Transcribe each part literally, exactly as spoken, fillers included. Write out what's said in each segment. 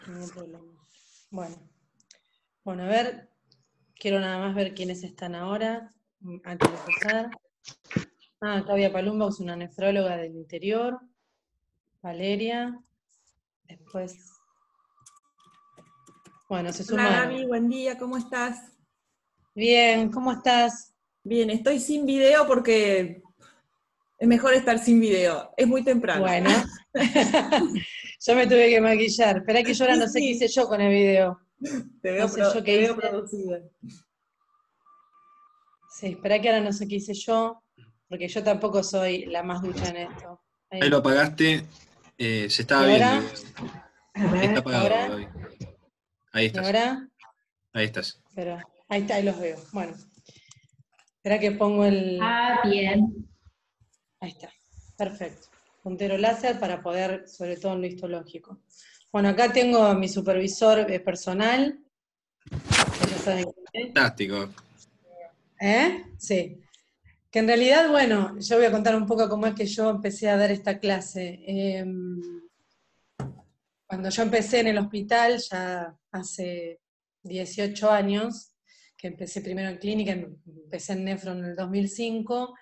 Ningún problema. Bueno. Bueno, a ver, quiero nada más ver quiénes están ahora, antes de empezar. Ah, Claudia Palumbo es una nefróloga del interior. Valeria. Después. Bueno, se Hola sumaron. Gaby, buen día, ¿cómo estás? Bien, ¿cómo estás? Bien, estoy sin video porque es mejor estar sin video, es muy temprano. Bueno, yo me tuve que maquillar. Esperá que yo ahora Sí, no sé qué hice sí, yo con el video. te No veo, sé pro- yo te qué veo hice. producida. Sí, esperá que ahora no sé qué hice yo, porque yo tampoco soy la más ducha en esto. Ahí lo Ahí. apagaste, eh, se ¿Y estaba viendo ahora? el video. A Está ver, ¿Y apagado, ahora? Gaby. Ahí ¿Y estás, ahora? ahí estás. Pero ahí está, ahí los veo. Bueno, espera que pongo el... Ah, bien. Ahí está, perfecto. Puntero láser para poder, sobre todo en lo histológico. Bueno, acá tengo a mi supervisor eh, personal, que ya saben quién es. Fantástico. ¿Eh? Sí. Que en realidad, bueno, yo voy a contar un poco cómo es que yo empecé a dar esta clase. Eh, cuando yo empecé en el hospital, ya hace dieciocho años, que empecé primero en clínica, empecé en nefro en el dos mil cinco,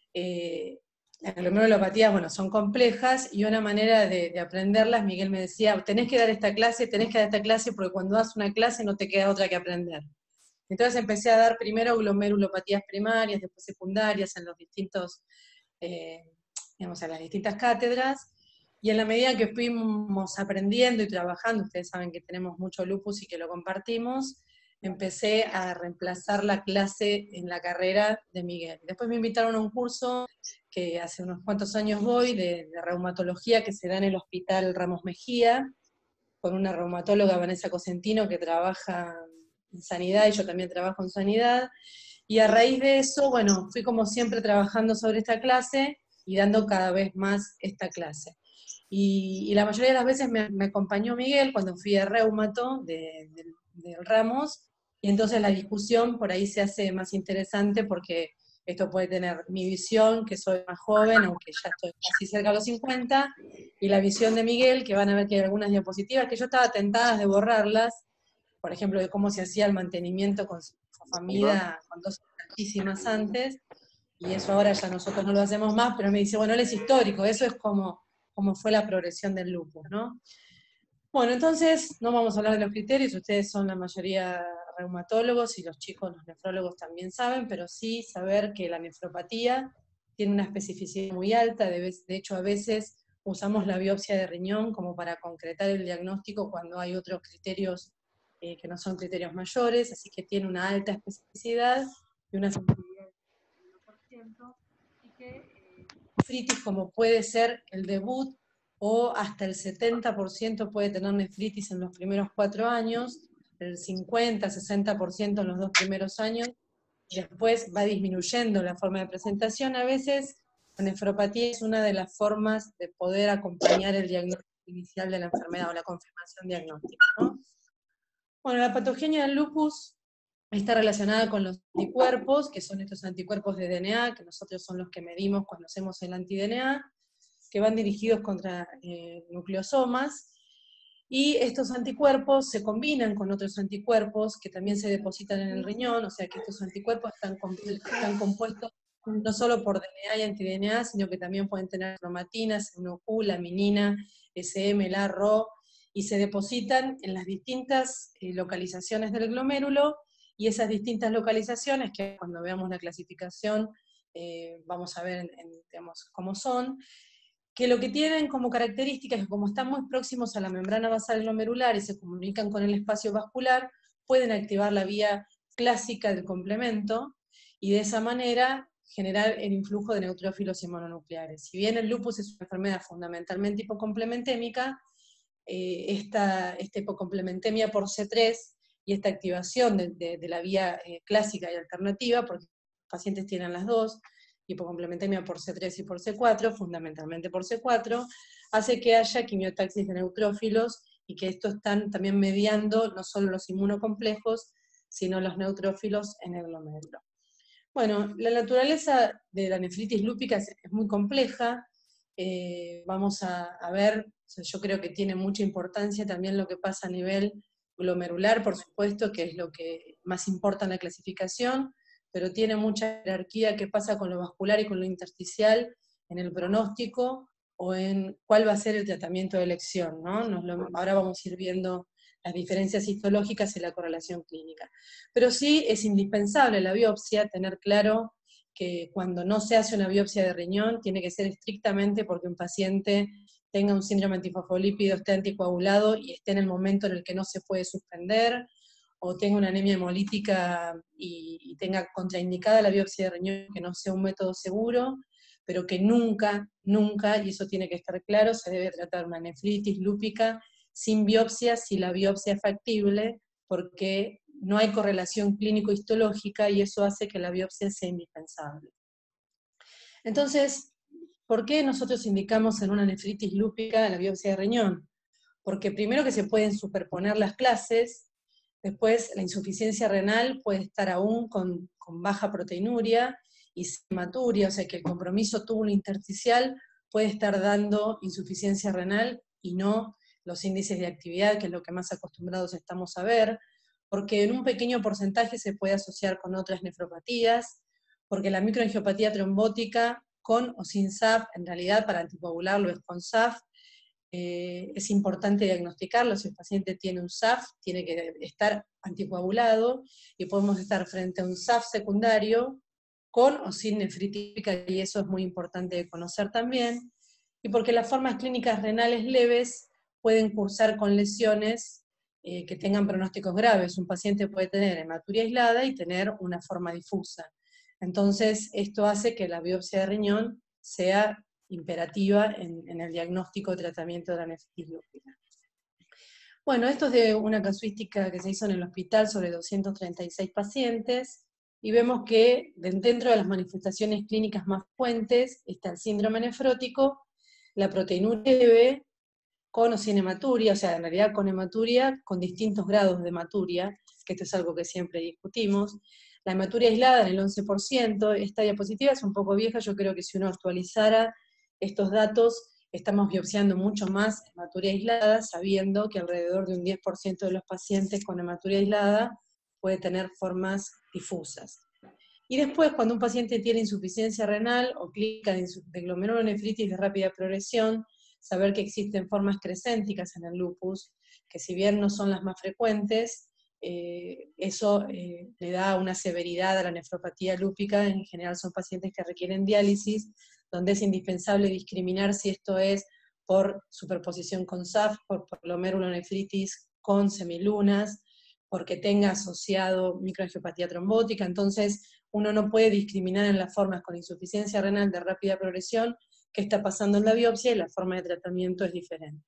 eh, las glomerulopatías, bueno, son complejas, y una manera de, de aprenderlas, Miguel me decía, tenés que dar esta clase, tenés que dar esta clase, porque cuando das una clase no te queda otra que aprender. Entonces empecé a dar primero glomerulopatías primarias, después secundarias, en los distintos, eh, digamos, en las distintas cátedras, y en la medida que fuimos aprendiendo y trabajando, ustedes saben que tenemos mucho lupus y que lo compartimos, empecé a reemplazar la clase en la carrera de Miguel. Después me invitaron a un curso que hace unos cuantos años voy, de, de reumatología, que se da en el Hospital Ramos Mejía, con una reumatóloga, Vanessa Cosentino, que trabaja en sanidad, y yo también trabajo en sanidad, y a raíz de eso, bueno, fui como siempre trabajando sobre esta clase y dando cada vez más esta clase. Y, y la mayoría de las veces me, me acompañó Miguel cuando fui a Reumato de, de, de Ramos, y entonces la discusión por ahí se hace más interesante porque esto puede tener mi visión, que soy más joven, aunque ya estoy casi cerca de los cincuenta, y la visión de Miguel, que van a ver que hay algunas diapositivas que yo estaba tentada de borrarlas, por ejemplo, de cómo se hacía el mantenimiento con su familia con dosis altísimas antes, y eso ahora ya nosotros no lo hacemos más, pero me dice, bueno, él es histórico, eso es como, como fue la progresión del lupus, ¿no? Bueno, entonces no vamos a hablar de los criterios, ustedes son la mayoría reumatólogos y los chicos, los nefrólogos también saben, pero sí saber que la nefropatía tiene una especificidad muy alta, de, vez, de hecho a veces usamos la biopsia de riñón como para concretar el diagnóstico cuando hay otros criterios eh, que no son criterios mayores, así que tiene una alta especificidad y una sensibilidad del uno por ciento, y que eh, nefritis como puede ser el debut, o hasta el setenta por ciento puede tener nefritis en los primeros cuatro años, el cincuenta, sesenta por ciento en los dos primeros años, y después va disminuyendo la forma de presentación. A veces la nefropatía es una de las formas de poder acompañar el diagnóstico inicial de la enfermedad o la confirmación diagnóstica, ¿no? Bueno, la patogenia del lupus está relacionada con los anticuerpos, que son estos anticuerpos de D N A, que nosotros son los que medimos cuando hacemos el anti-D N A, que van dirigidos contra eh, nucleosomas, y estos anticuerpos se combinan con otros anticuerpos que también se depositan en el riñón, o sea que estos anticuerpos están, están compuestos no solo por D N A y anti-D N A, sino que también pueden tener cromatina, C uno Q, laminina, S M, L A, R O, y se depositan en las distintas eh, localizaciones del glomérulo, y esas distintas localizaciones, que cuando veamos la clasificación eh, vamos a ver en, en, digamos, cómo son, que lo que tienen como característica es que como están muy próximos a la membrana basal glomerular y se comunican con el espacio vascular, pueden activar la vía clásica del complemento, y de esa manera generar el influjo de neutrófilos y mononucleares. Si bien el lupus es una enfermedad fundamentalmente hipocomplementémica, eh, esta, esta hipocomplementemia por C tres y esta activación de, de, de la vía eh, clásica y alternativa, porque los pacientes tienen las dos, hipocomplementemia por C tres y por C cuatro, fundamentalmente por C cuatro, hace que haya quimiotaxis de neutrófilos, y que estos están también mediando no solo los inmunocomplejos, sino los neutrófilos en el glomérulo. Bueno, la naturaleza de la nefritis lúpica es, es muy compleja. eh, vamos a, a ver, o sea, yo creo que tiene mucha importancia también lo que pasa a nivel glomerular, por supuesto, que es lo que más importa en la clasificación, pero tiene mucha jerarquía que pasa con lo vascular y con lo intersticial en el pronóstico, o en cuál va a ser el tratamiento de elección, ¿no? Nos lo, ahora vamos a ir viendo las diferencias histológicas y la correlación clínica. Pero sí es indispensable la biopsia, tener claro que cuando no se hace una biopsia de riñón, tiene que ser estrictamente porque un paciente tenga un síndrome antifosfolípido, esté anticoagulado y esté en el momento en el que no se puede suspender, o tenga una anemia hemolítica y, y tenga contraindicada la biopsia de riñón, que no sea un método seguro, pero que nunca, nunca, y eso tiene que estar claro, se debe tratar una nefritis lúpica sin biopsia si la biopsia es factible, porque no hay correlación clínico-histológica y eso hace que la biopsia sea indispensable. Entonces, ¿por qué nosotros indicamos en una nefritis lúpica la biopsia de riñón? Porque primero que se pueden superponer las clases, después la insuficiencia renal puede estar aún con, con baja proteinuria y hematuria, o sea que el compromiso túbulo intersticial puede estar dando insuficiencia renal y no los índices de actividad, que es lo que más acostumbrados estamos a ver, porque en un pequeño porcentaje se puede asociar con otras nefropatías, porque la microangiopatía trombótica, con o sin S A F, en realidad para anticoagularlo es con S A F, eh, es importante diagnosticarlo. Si el paciente tiene un S A F, tiene que estar anticoagulado, y podemos estar frente a un S A F secundario, con o sin nefritis, y eso es muy importante de conocer también, y porque las formas clínicas renales leves pueden cursar con lesiones eh, que tengan pronósticos graves. Un paciente puede tener hematuria aislada y tener una forma difusa. Entonces, esto hace que la biopsia de riñón sea imperativa en, en el diagnóstico de tratamiento de la nefritis lúpica. Bueno, esto es de una casuística que se hizo en el hospital sobre doscientos treinta y seis pacientes, y vemos que dentro de las manifestaciones clínicas más frecuentes está el síndrome nefrótico, la proteinuria leve, con o sin hematuria, o sea, en realidad con hematuria, con distintos grados de hematuria, que esto es algo que siempre discutimos. La hematuria aislada en el once por ciento, esta diapositiva es un poco vieja, yo creo que si uno actualizara estos datos, estamos biopsiando mucho más hematuria aislada, sabiendo que alrededor de un diez por ciento de los pacientes con hematuria aislada puede tener formas difusas. Y después, cuando un paciente tiene insuficiencia renal o clínica de, de glomerulonefritis de rápida progresión, saber que existen formas crescénticas en el lupus, que si bien no son las más frecuentes, eh, eso eh, le da una severidad a la nefropatía lúpica. En general son pacientes que requieren diálisis, donde es indispensable discriminar si esto es por superposición con S A F, por, por glomerulonefritis con semilunas, porque tenga asociado microangiopatía trombótica. Entonces uno no puede discriminar en las formas con insuficiencia renal de rápida progresión qué está pasando en la biopsia, y la forma de tratamiento es diferente.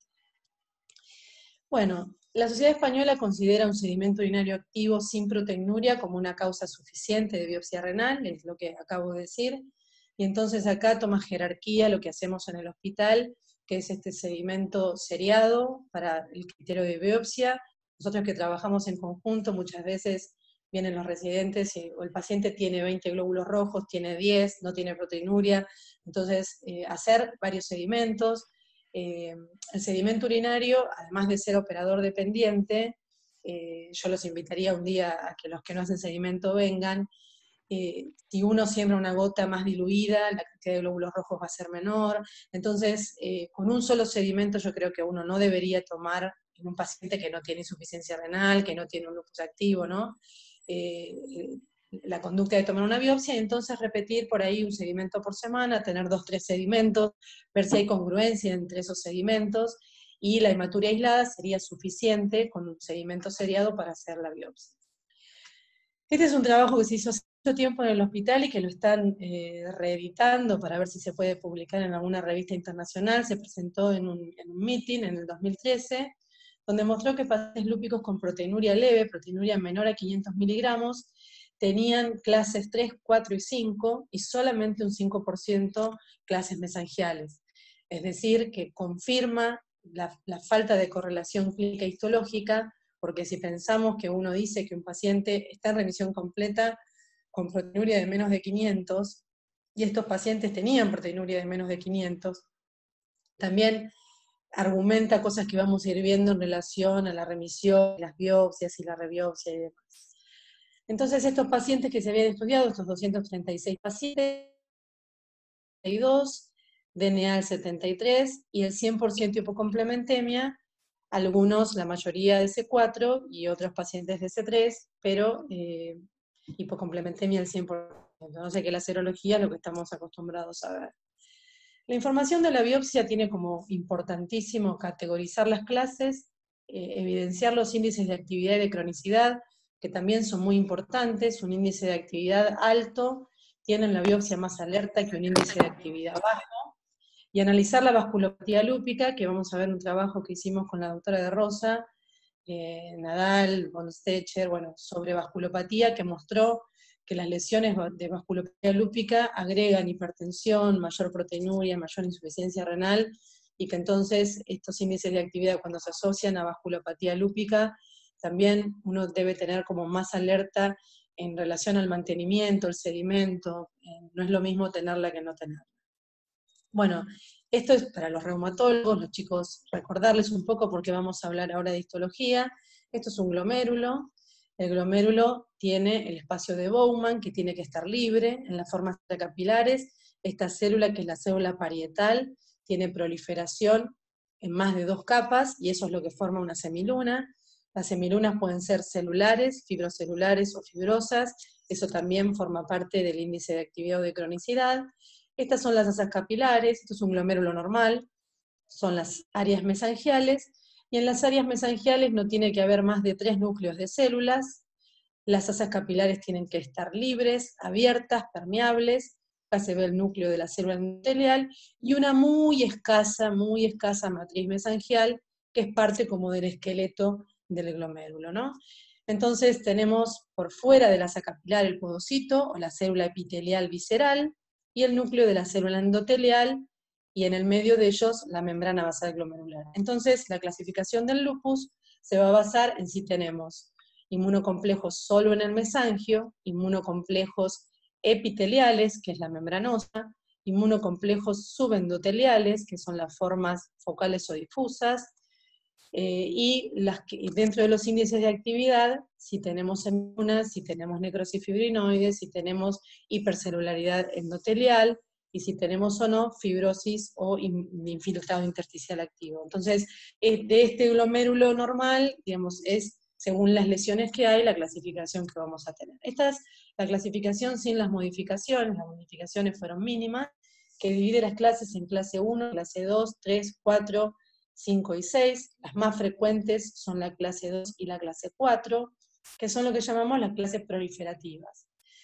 Bueno, la Sociedad Española considera un sedimento urinario activo sin proteinuria como una causa suficiente de biopsia renal, es lo que acabo de decir, y entonces acá toma jerarquía lo que hacemos en el hospital, que es este sedimento seriado para el criterio de biopsia. Nosotros que trabajamos en conjunto, muchas veces vienen los residentes y, o el paciente tiene veinte glóbulos rojos, tiene diez, no tiene proteinuria, entonces eh, hacer varios sedimentos. Eh, el sedimento urinario, además de ser operador dependiente, eh, yo los invitaría un día a que los que no hacen sedimento vengan. Eh, si uno siembra una gota más diluida, la cantidad de glóbulos rojos va a ser menor. Entonces, eh, con un solo sedimento yo creo que uno no debería tomar en un paciente que no tiene insuficiencia renal, que no tiene un lupus activo, ¿no? Eh, la conducta de tomar una biopsia, y entonces repetir por ahí un sedimento por semana, tener dos, tres sedimentos, ver si hay congruencia entre esos sedimentos, y la hematuria aislada sería suficiente con un sedimento seriado para hacer la biopsia. Este es un trabajo que se hizo hace mucho tiempo en el hospital y que lo están eh, reeditando para ver si se puede publicar en alguna revista internacional. Se presentó en un, en un meeting en el dos mil trece, donde mostró que pacientes lúpicos con proteinuria leve, proteinuria menor a quinientos miligramos, tenían clases tres, cuatro y cinco, y solamente un cinco por ciento clases mesangiales. Es decir, que confirma la, la falta de correlación clínica histológica, porque si pensamos que uno dice que un paciente está en remisión completa con proteinuria de menos de quinientos, y estos pacientes tenían proteinuria de menos de quinientos, también argumenta cosas que vamos a ir viendo en relación a la remisión, las biopsias y la rebiopsia y demás. Entonces estos pacientes que se habían estudiado, estos doscientos treinta y seis pacientes, D N A el setenta y tres y el cien por ciento hipocomplementemia, algunos, la mayoría de C cuatro y otros pacientes de C tres, pero eh, hipocomplementemia el cien por ciento, no sé que la serología es lo que estamos acostumbrados a ver. La información de la biopsia tiene como importantísimo categorizar las clases, eh, evidenciar los índices de actividad y de cronicidad, que también son muy importantes. Un índice de actividad alto tiene en la biopsia más alerta que un índice de actividad bajo, y analizar la vasculopatía lúpica, que vamos a ver un trabajo que hicimos con la doctora de Rosa, eh, Nadal, Bonstecher, bueno, sobre vasculopatía, que mostró que las lesiones de vasculopatía lúpica agregan hipertensión, mayor proteinuria, mayor insuficiencia renal, y que entonces estos índices de actividad cuando se asocian a vasculopatía lúpica, también uno debe tener como más alerta en relación al mantenimiento, el sedimento, eh, no es lo mismo tenerla que no tenerla. Bueno, esto es para los reumatólogos, los chicos, recordarles un poco porque vamos a hablar ahora de histología. Esto es un glomérulo. El glomérulo tiene el espacio de Bowman, que tiene que estar libre en las formas capilares. Esta célula, que es la célula parietal, tiene proliferación en más de dos capas, y eso es lo que forma una semiluna. Las semilunas pueden ser celulares, fibrocelulares o fibrosas. Eso también forma parte del índice de actividad o de cronicidad. Estas son las asas capilares, esto es un glomérulo normal, son las áreas mesangiales, y en las áreas mesangiales no tiene que haber más de tres núcleos de células. Las asas capilares tienen que estar libres, abiertas, permeables. Acá se ve el núcleo de la célula endotelial, y una muy escasa, muy escasa matriz mesangial, que es parte como del esqueleto del glomérulo, ¿no? Entonces tenemos por fuera de la asa capilar el podocito, o la célula epitelial visceral, y el núcleo de la célula endotelial, y en el medio de ellos la membrana basal glomerular. Entonces la clasificación del lupus se va a basar en si tenemos inmunocomplejos solo en el mesangio, inmunocomplejos epiteliales, que es la membranosa, inmunocomplejos subendoteliales, que son las formas focales o difusas, eh, y las que, dentro de los índices de actividad, si tenemos hemunas, si tenemos necrosis fibrinoides, si tenemos hipercelularidad endotelial, y si tenemos o no fibrosis o infiltrado intersticial activo. Entonces, de este glomérulo normal, digamos, es según las lesiones que hay, la clasificación que vamos a tener. Esta es la clasificación sin las modificaciones, las modificaciones fueron mínimas, que divide las clases en clase uno, clase dos, tres, cuatro, cinco y seis. Las más frecuentes son la clase dos y la clase cuatro, que son lo que llamamos las clases proliferativas.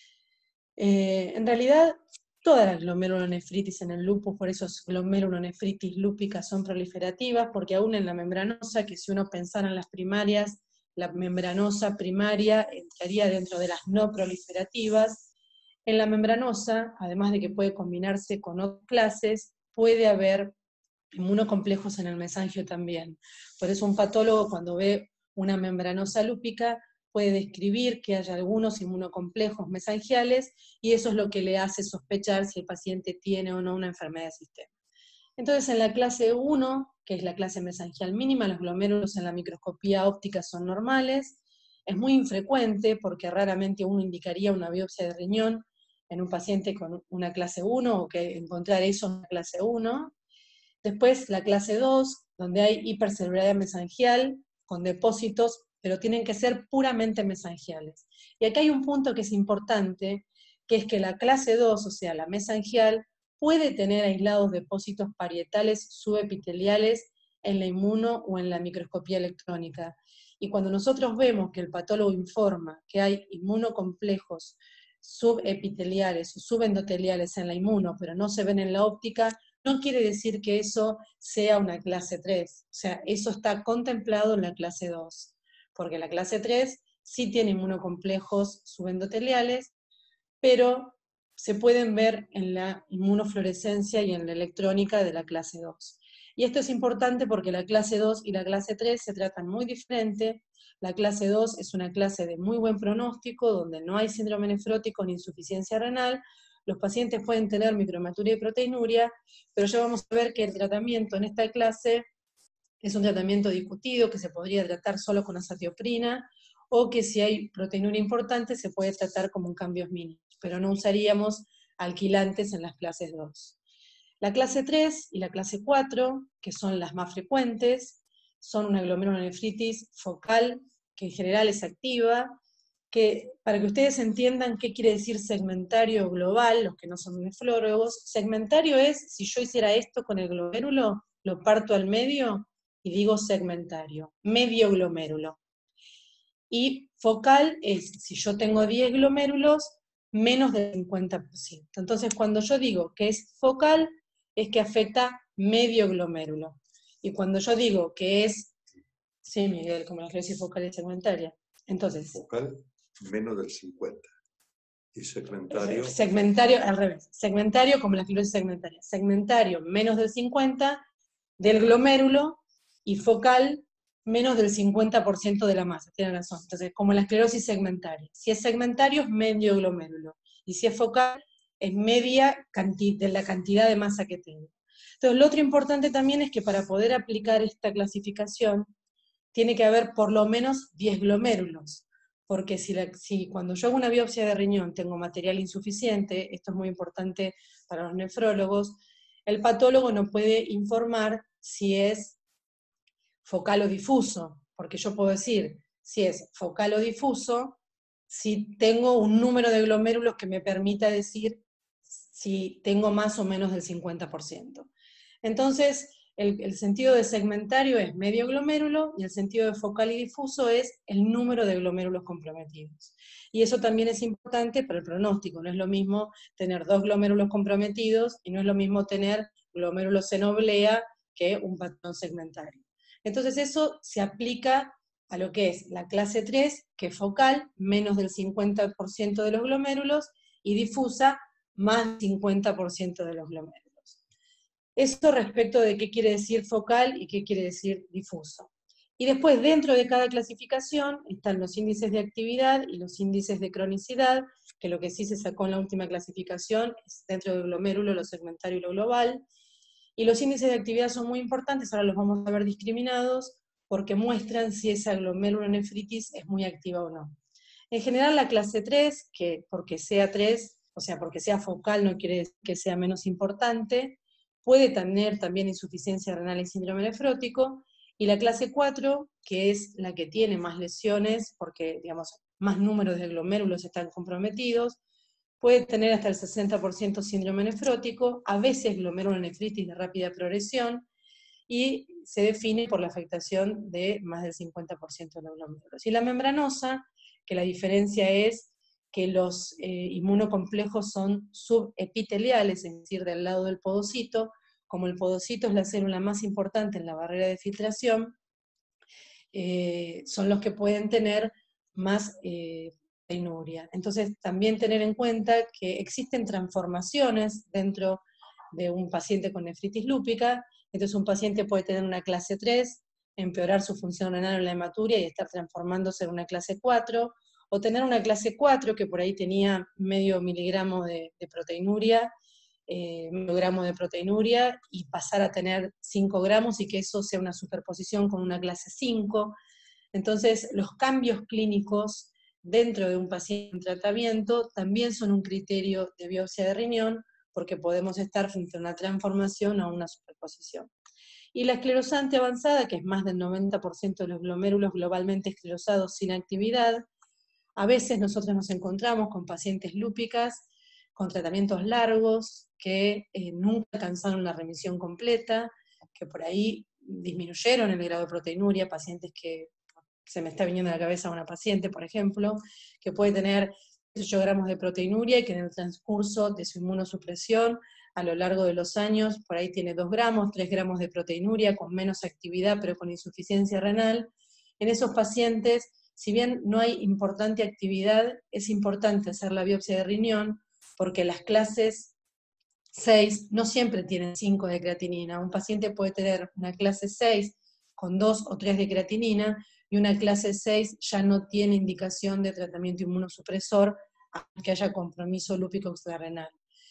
Eh, en realidad, todas las glomerulonefritis en el lupus, por eso glomerulonefritis lúpicas son proliferativas, porque aún en la membranosa, que si uno pensara en las primarias, la membranosa primaria entraría dentro de las no proliferativas. En la membranosa, además de que puede combinarse con otras clases, puede haber inmunocomplejos en el mesangio también. Por eso un patólogo, cuando ve una membranosa lúpica, puede describir que haya algunos inmunocomplejos mesangiales, y eso es lo que le hace sospechar si el paciente tiene o no una enfermedad de sistema. Entonces, en la clase uno, que es la clase mesangial mínima, los glomérulos en la microscopía óptica son normales. Es muy infrecuente, porque raramente uno indicaría una biopsia de riñón en un paciente con una clase uno, o que encontrar eso en la clase uno. Después la clase dos, donde hay hipercelularidad mesangial, con depósitos, pero tienen que ser puramente mesangiales. Y acá hay un punto que es importante, que es que la clase dos, o sea, la mesangial, puede tener aislados depósitos parietales subepiteliales en la inmuno o en la microscopía electrónica. Y cuando nosotros vemos que el patólogo informa que hay inmunocomplejos subepiteliales o subendoteliales en la inmuno, pero no se ven en la óptica, no quiere decir que eso sea una clase tres. O sea, eso está contemplado en la clase dos. Porque la clase tres sí tiene inmunocomplejos subendoteliales, pero se pueden ver en la inmunofluorescencia y en la electrónica de la clase dos. Y esto es importante porque la clase dos y la clase tres se tratan muy diferente. La clase dos es una clase de muy buen pronóstico, donde no hay síndrome nefrótico ni insuficiencia renal, los pacientes pueden tener microhematuria y proteinuria, pero ya vamos a ver que el tratamiento en esta clase es un tratamiento discutido, que se podría tratar solo con azatioprina, o que si hay proteinuria importante se puede tratar como en cambios mínimos, pero no usaríamos alquilantes en las clases dos. La clase tres y la clase cuatro, que son las más frecuentes, son una glomerulonefritis focal, que en general es activa, que para que ustedes entiendan qué quiere decir segmentario global, los que no son nefrólogos, segmentario es, si yo hiciera esto con el glomérulo, lo parto al medio y digo segmentario, medio glomérulo. Y focal es, si yo tengo diez glomérulos, menos del cincuenta por ciento. Entonces, cuando yo digo que es focal, es que afecta medio glomérulo. Y cuando yo digo que es, sí, Miguel, como la esclerosis focal y segmentaria. Entonces, focal menos del cincuenta. Y segmentario. Segmentario, al revés. Segmentario como la esclerosis segmentaria. Segmentario menos del cincuenta del glomérulo y focal menos del cincuenta por ciento de la masa, tienen razón. Entonces, como la esclerosis segmentaria. Si es segmentario, es medio glomérulo. Y si es focal, es media de la cantidad de masa que tengo. Entonces, lo otro importante también es que para poder aplicar esta clasificación, tiene que haber por lo menos diez glomérulos. Porque si, la, si cuando yo hago una biopsia de riñón tengo material insuficiente, esto es muy importante para los nefrólogos, el patólogo no puede informar si es focal o difuso, porque yo puedo decir si es focal o difuso, si tengo un número de glomérulos que me permita decir si tengo más o menos del cincuenta por ciento. Entonces, el, el sentido de segmentario es medio glomérulo, y el sentido de focal y difuso es el número de glomérulos comprometidos. Y eso también es importante para el pronóstico, no es lo mismo tener dos glomérulos comprometidos, y no es lo mismo tener glomérulos en oblea que un patrón segmentario. Entonces eso se aplica a lo que es la clase tres, que es focal, menos del cincuenta por ciento de los glomérulos, y difusa, más del cincuenta por ciento de los glomérulos. Eso respecto de qué quiere decir focal y qué quiere decir difuso. Y después, dentro de cada clasificación, están los índices de actividad y los índices de cronicidad, que lo que sí se sacó en la última clasificación es dentro del glomérulo, lo segmentario y lo global. Y los índices de actividad son muy importantes, ahora los vamos a ver discriminados, porque muestran si esa glomerulonefritis es muy activa o no. En general la clase tres, que porque sea tres, o sea, porque sea focal no quiere decir que sea menos importante, puede tener también insuficiencia renal y síndrome nefrótico, y la clase cuatro, que es la que tiene más lesiones, porque digamos, más números de glomérulos están comprometidos, puede tener hasta el sesenta por ciento síndrome nefrótico, a veces glomerulonefritis de rápida progresión, y se define por la afectación de más del cincuenta por ciento de los glomérulos. Y la membranosa, que la diferencia es que los eh, inmunocomplejos son subepiteliales, es decir, del lado del podocito. Como el podocito es la célula más importante en la barrera de filtración, eh, son los que pueden tener más eh, proteinuria. Entonces, también tener en cuenta que existen transformaciones dentro de un paciente con nefritis lúpica. Entonces, un paciente puede tener una clase tres, empeorar su función renal en la hematuria y estar transformándose en una clase cuatro, o tener una clase cuatro que por ahí tenía medio miligramo de, de proteinuria, eh, medio gramo de proteinuria, y pasar a tener cinco gramos y que eso sea una superposición con una clase cinco. Entonces, los cambios clínicos dentro de un paciente en tratamiento también son un criterio de biopsia de riñón, porque podemos estar frente a una transformación o una superposición. Y la esclerosante avanzada, que es más del noventa por ciento de los glomérulos globalmente esclerosados sin actividad, a veces nosotros nos encontramos con pacientes lúpicas con tratamientos largos, que eh, nunca alcanzaron una remisión completa, que por ahí disminuyeron el grado de proteinuria, pacientes que, se me está viniendo a la cabeza una paciente, por ejemplo, que puede tener ocho gramos de proteinuria y que en el transcurso de su inmunosupresión, a lo largo de los años, por ahí tiene dos gramos, tres gramos de proteinuria, con menos actividad, pero con insuficiencia renal. En esos pacientes, si bien no hay importante actividad, es importante hacer la biopsia de riñón, porque las clases seis no siempre tienen cinco de creatinina. Un paciente puede tener una clase seis con dos o tres de creatinina, y una clase seis ya no tiene indicación de tratamiento inmunosupresor, aunque haya compromiso lúpico extrarrenal.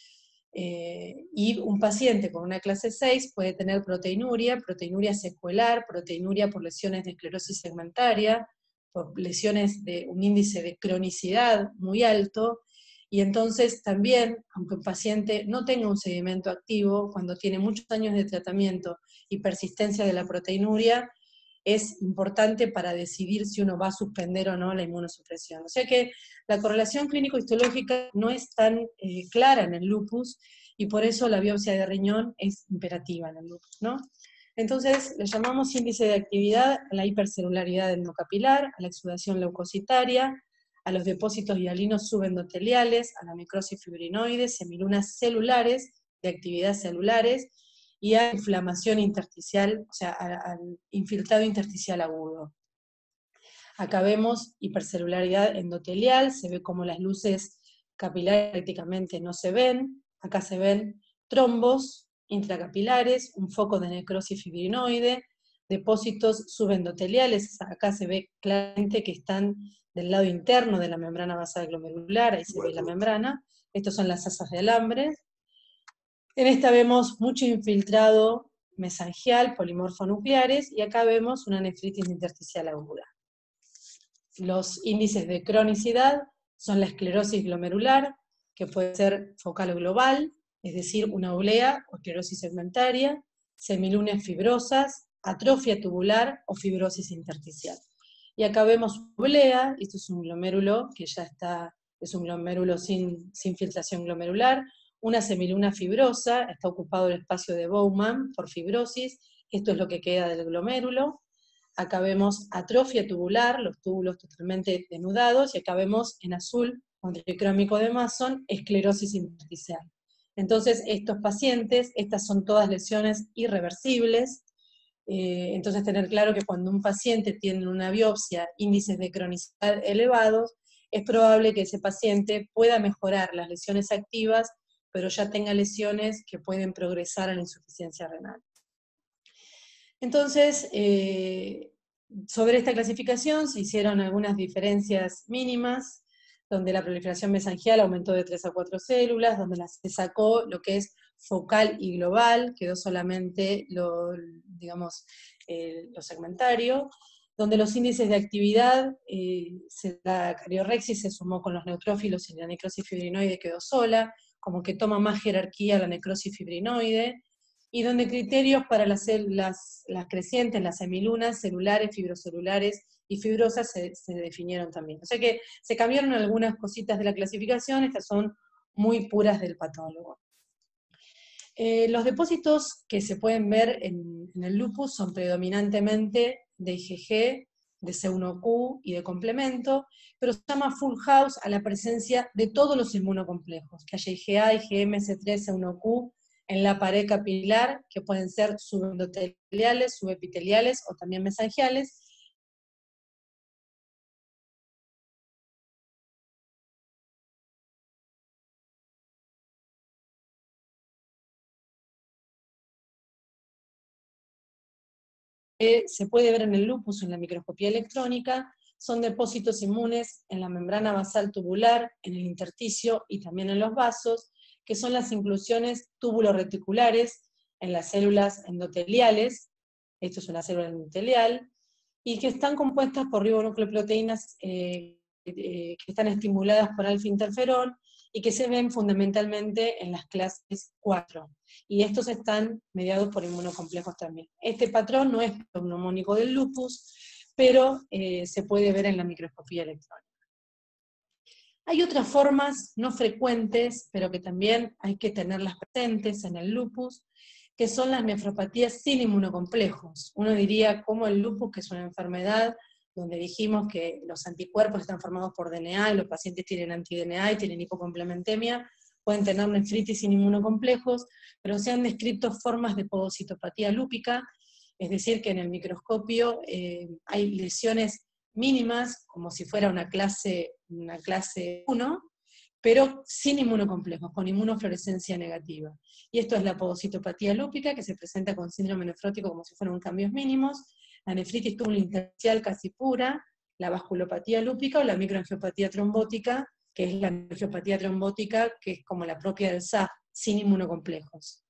Eh, y un paciente con una clase seis puede tener proteinuria, proteinuria secuelar, proteinuria por lesiones de esclerosis segmentaria, por lesiones de un índice de cronicidad muy alto, y entonces también, aunque un paciente no tenga un seguimiento activo, cuando tiene muchos años de tratamiento y persistencia de la proteinuria, es importante para decidir si uno va a suspender o no la inmunosupresión. O sea que la correlación clínico-histológica no es tan eh, clara en el lupus, y por eso la biopsia de riñón es imperativa en el lupus, ¿no? Entonces, le llamamos índice de actividad a la hipercelularidad endocapilar, a la exudación leucocitaria, a los depósitos hialinos subendoteliales, a la necrosis fibrinoide, semilunas celulares, de actividad celulares, y a inflamación intersticial, o sea, al infiltrado intersticial agudo. Acá vemos hipercelularidad endotelial, se ve como las luces capilares prácticamente no se ven, acá se ven trombos intracapilares, un foco de necrosis fibrinoide, depósitos subendoteliales, acá se ve claramente que están del lado interno de la membrana basal glomerular, ahí se ve la membrana, estos son las asas de alambre. En esta vemos mucho infiltrado mesangial, polimorfonucleares, y acá vemos una nefritis intersticial aguda. Los índices de cronicidad son la esclerosis glomerular, que puede ser focal o global, es decir, una oblea o esclerosis segmentaria, semilunas fibrosas, atrofia tubular o fibrosis intersticial. Y acá vemos oblea, esto es un glomérulo que ya está, es un glomérulo sin, sin filtración glomerular, una semiluna fibrosa, está ocupado el espacio de Bowman por fibrosis, esto es lo que queda del glomérulo. Acá vemos atrofia tubular, los túbulos totalmente denudados, y acá vemos en azul, con tricrómico de Mason, esclerosis intersticial. Entonces, estos pacientes, estas son todas lesiones irreversibles, eh, entonces tener claro que cuando un paciente tiene una biopsia, índices de cronicidad elevados, es probable que ese paciente pueda mejorar las lesiones activas, pero ya tenga lesiones que pueden progresar a la insuficiencia renal. Entonces, eh, sobre esta clasificación se hicieron algunas diferencias mínimas, donde la proliferación mesangial aumentó de tres a cuatro células, donde se sacó lo que es focal y global, quedó solamente lo, digamos, eh, lo segmentario, donde los índices de actividad, eh, la cariorrexis se sumó con los neutrófilos y la necrosis fibrinoide quedó sola, como que toma más jerarquía la necrosis fibrinoide, y donde criterios para las células, las crecientes, las semilunas, celulares, fibrocelulares y fibrosas se, se definieron también. O sea que se cambiaron algunas cositas de la clasificación, estas son muy puras del patólogo. Eh, los depósitos que se pueden ver en, en el lupus son predominantemente de I G G, de C uno Q y de complemento, pero se llama full house a la presencia de todos los inmunocomplejos, que haya I G A, I G M, C tres, C uno Q, en la pared capilar, que pueden ser subendoteliales, subepiteliales o también mesangiales. Que se puede ver en el lupus en la microscopía electrónica, son depósitos inmunes en la membrana basal tubular, en el intersticio y también en los vasos, que son las inclusiones túbulo-reticulares en las células endoteliales, esto es una célula endotelial, y que están compuestas por ribonucleoproteínas eh, eh, que están estimuladas por alfa-interferón, y que se ven fundamentalmente en las clases cuatro. Y estos están mediados por inmunocomplejos también. Este patrón no es neumónico del lupus, pero eh, se puede ver en la microscopía electrónica. Hay otras formas no frecuentes, pero que también hay que tenerlas presentes en el lupus, que son las nefropatías sin inmunocomplejos. Uno diría, como el lupus, que es una enfermedad donde dijimos que los anticuerpos están formados por D N A, y los pacientes tienen anti-D N A y tienen hipocomplementemia, pueden tener nefritis sin inmunocomplejos, pero se han descrito formas de podocitopatía lúpica, es decir, que en el microscopio eh, hay lesiones mínimas, como si fuera una clase, una clase uno, pero sin inmunocomplejos, con inmunofluorescencia negativa. Y esto es la podocitopatía lúpica, que se presenta con síndrome nefrótico como si fueran cambios mínimos, la nefritis túbulo-intersticial casi pura, la vasculopatía lúpica o la microangiopatía trombótica, que es la angiopatía trombótica, que es como la propia del S A F, sin inmunocomplejos.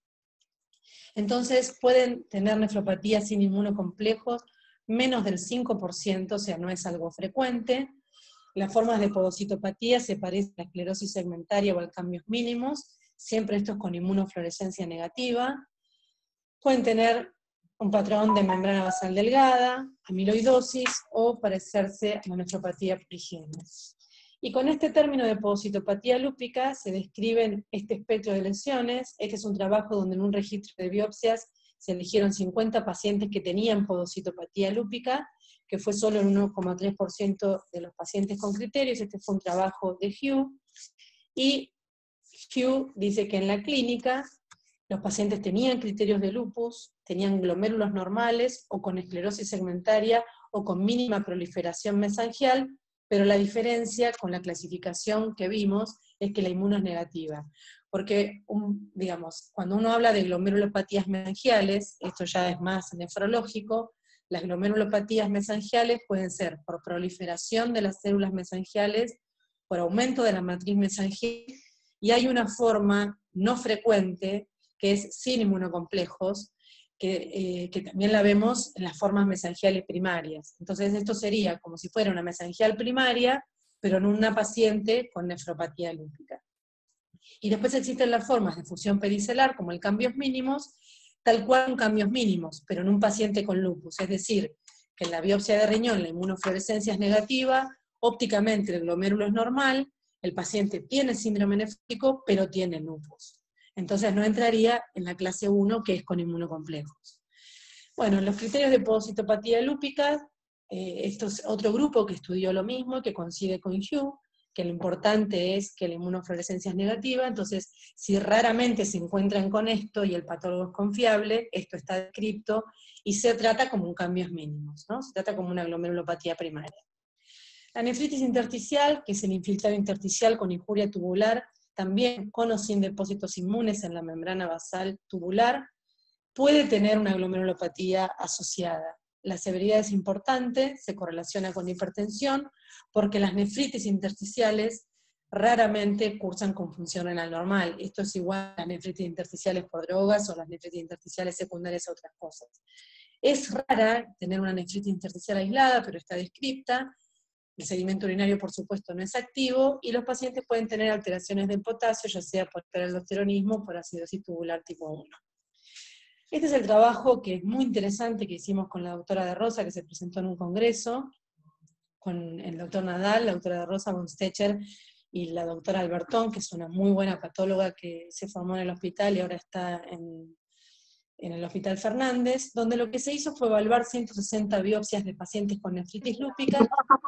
Entonces pueden tener nefropatía sin inmunocomplejos menos del cinco por ciento, o sea, no es algo frecuente. Las formas de podocitopatía se parecen a la esclerosis segmentaria o a cambios mínimos, siempre estos con inmunofluorescencia negativa. Pueden tener un patrón de membrana basal delgada, amiloidosis, o parecerse a la nefropatía por genes. Y con este término de podocitopatía lúpica se describen este espectro de lesiones. Este es un trabajo donde en un registro de biopsias se eligieron cincuenta pacientes que tenían podocitopatía lúpica, que fue solo el uno coma tres por ciento de los pacientes con criterios. Este fue un trabajo de Hugh, y Hugh dice que en la clínica los pacientes tenían criterios de lupus, tenían glomérulos normales, o con esclerosis segmentaria, o con mínima proliferación mesangial, pero la diferencia con la clasificación que vimos es que la inmuno es negativa. Porque, un, digamos, cuando uno habla de glomerulopatías mesangiales, esto ya es más nefrológico, las glomerulopatías mesangiales pueden ser por proliferación de las células mesangiales, por aumento de la matriz mesangial, y hay una forma no frecuente, que es sin inmunocomplejos, que, eh, que también la vemos en las formas mesangiales primarias. Entonces esto sería como si fuera una mesangial primaria, pero en una paciente con nefropatía lúpica. Y después existen las formas de fusión pericelar, como el cambios mínimos, tal cual en cambios mínimos, pero en un paciente con lupus. Es decir, que en la biopsia de riñón la inmunofluorescencia es negativa, ópticamente el glomérulo es normal, el paciente tiene síndrome nefrótico, pero tiene lupus. Entonces no entraría en la clase uno, que es con inmunocomplejos. Bueno, los criterios de podocitopatía lúpica, eh, esto es otro grupo que estudió lo mismo, que coincide con Hugh, que lo importante es que la inmunofluorescencia es negativa. Entonces, si raramente se encuentran con esto y el patólogo es confiable, esto está descrito, y se trata como un cambios mínimos, ¿no? Se trata como una glomerulopatía primaria. La nefritis intersticial, que es el infiltrado intersticial con injuria tubular, también con o sin depósitos inmunes en la membrana basal tubular, puede tener una glomerulopatía asociada. La severidad es importante, se correlaciona con hipertensión, porque las nefritis intersticiales raramente cursan con función renal normal. Esto es igual a las nefritis intersticiales por drogas o las nefritis intersticiales secundarias a otras cosas. Es rara tener una nefritis intersticial aislada, pero está descripta. El sedimento urinario, por supuesto, no es activo, y los pacientes pueden tener alteraciones del potasio, ya sea por hiperaldosteronismo o por acidosis tubular tipo uno. Este es el trabajo que es muy interesante que hicimos con la doctora de Rosa, que se presentó en un congreso, con el doctor Nadal, la doctora de Rosa, von Stecher, y la doctora Albertón, que es una muy buena patóloga que se formó en el hospital y ahora está en, en el Hospital Fernández, donde lo que se hizo fue evaluar ciento sesenta biopsias de pacientes con nefritis lúpica.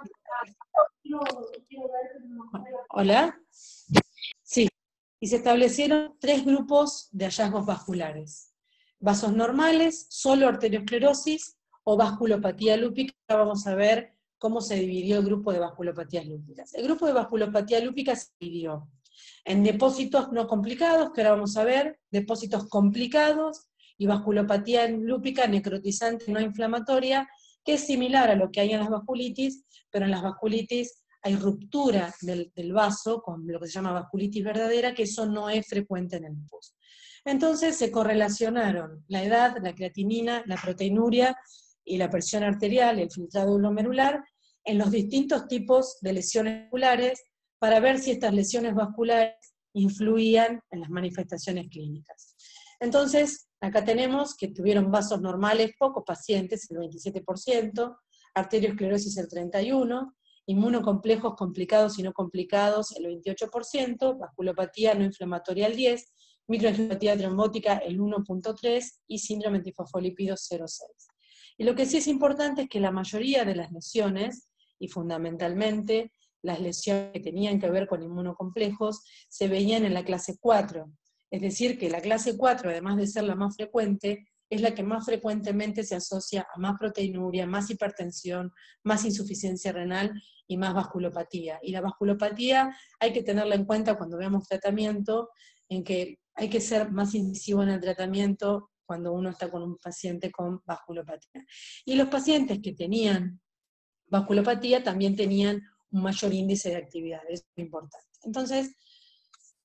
¿Hola? Sí. Y se establecieron tres grupos de hallazgos vasculares. Vasos normales, solo arteriosclerosis o vasculopatía lúpica. Ahora vamos a ver cómo se dividió el grupo de vasculopatías lúpicas. El grupo de vasculopatía lúpica se dividió en depósitos no complicados, que ahora vamos a ver, depósitos complicados, y vasculopatía lúpica necrotizante no inflamatoria, que es similar a lo que hay en las vasculitis, pero en las vasculitis hay ruptura del, del vaso, con lo que se llama vasculitis verdadera, que eso no es frecuente en el lupus. Entonces se correlacionaron la edad, la creatinina, la proteinuria y la presión arterial, el filtrado glomerular, en los distintos tipos de lesiones vasculares, para ver si estas lesiones vasculares influían en las manifestaciones clínicas. Entonces, acá tenemos que tuvieron vasos normales, pocos pacientes, el veintisiete por ciento, arteriosclerosis el treinta y uno por ciento, inmunocomplejos complicados y no complicados el veintiocho por ciento, vasculopatía no inflamatoria el diez por ciento, microangiopatía trombótica el uno punto tres por ciento y síndrome antifosfolípido cero punto seis por ciento. Y lo que sí es importante es que la mayoría de las lesiones, y fundamentalmente las lesiones que tenían que ver con inmunocomplejos, se veían en la clase cuatro. Es decir, que la clase cuatro, además de ser la más frecuente, es la que más frecuentemente se asocia a más proteinuria, más hipertensión, más insuficiencia renal y más vasculopatía. Y la vasculopatía hay que tenerla en cuenta cuando veamos tratamiento, en que hay que ser más incisivo en el tratamiento cuando uno está con un paciente con vasculopatía. Y los pacientes que tenían vasculopatía también tenían un mayor índice de actividad, eso es muy importante. Entonces,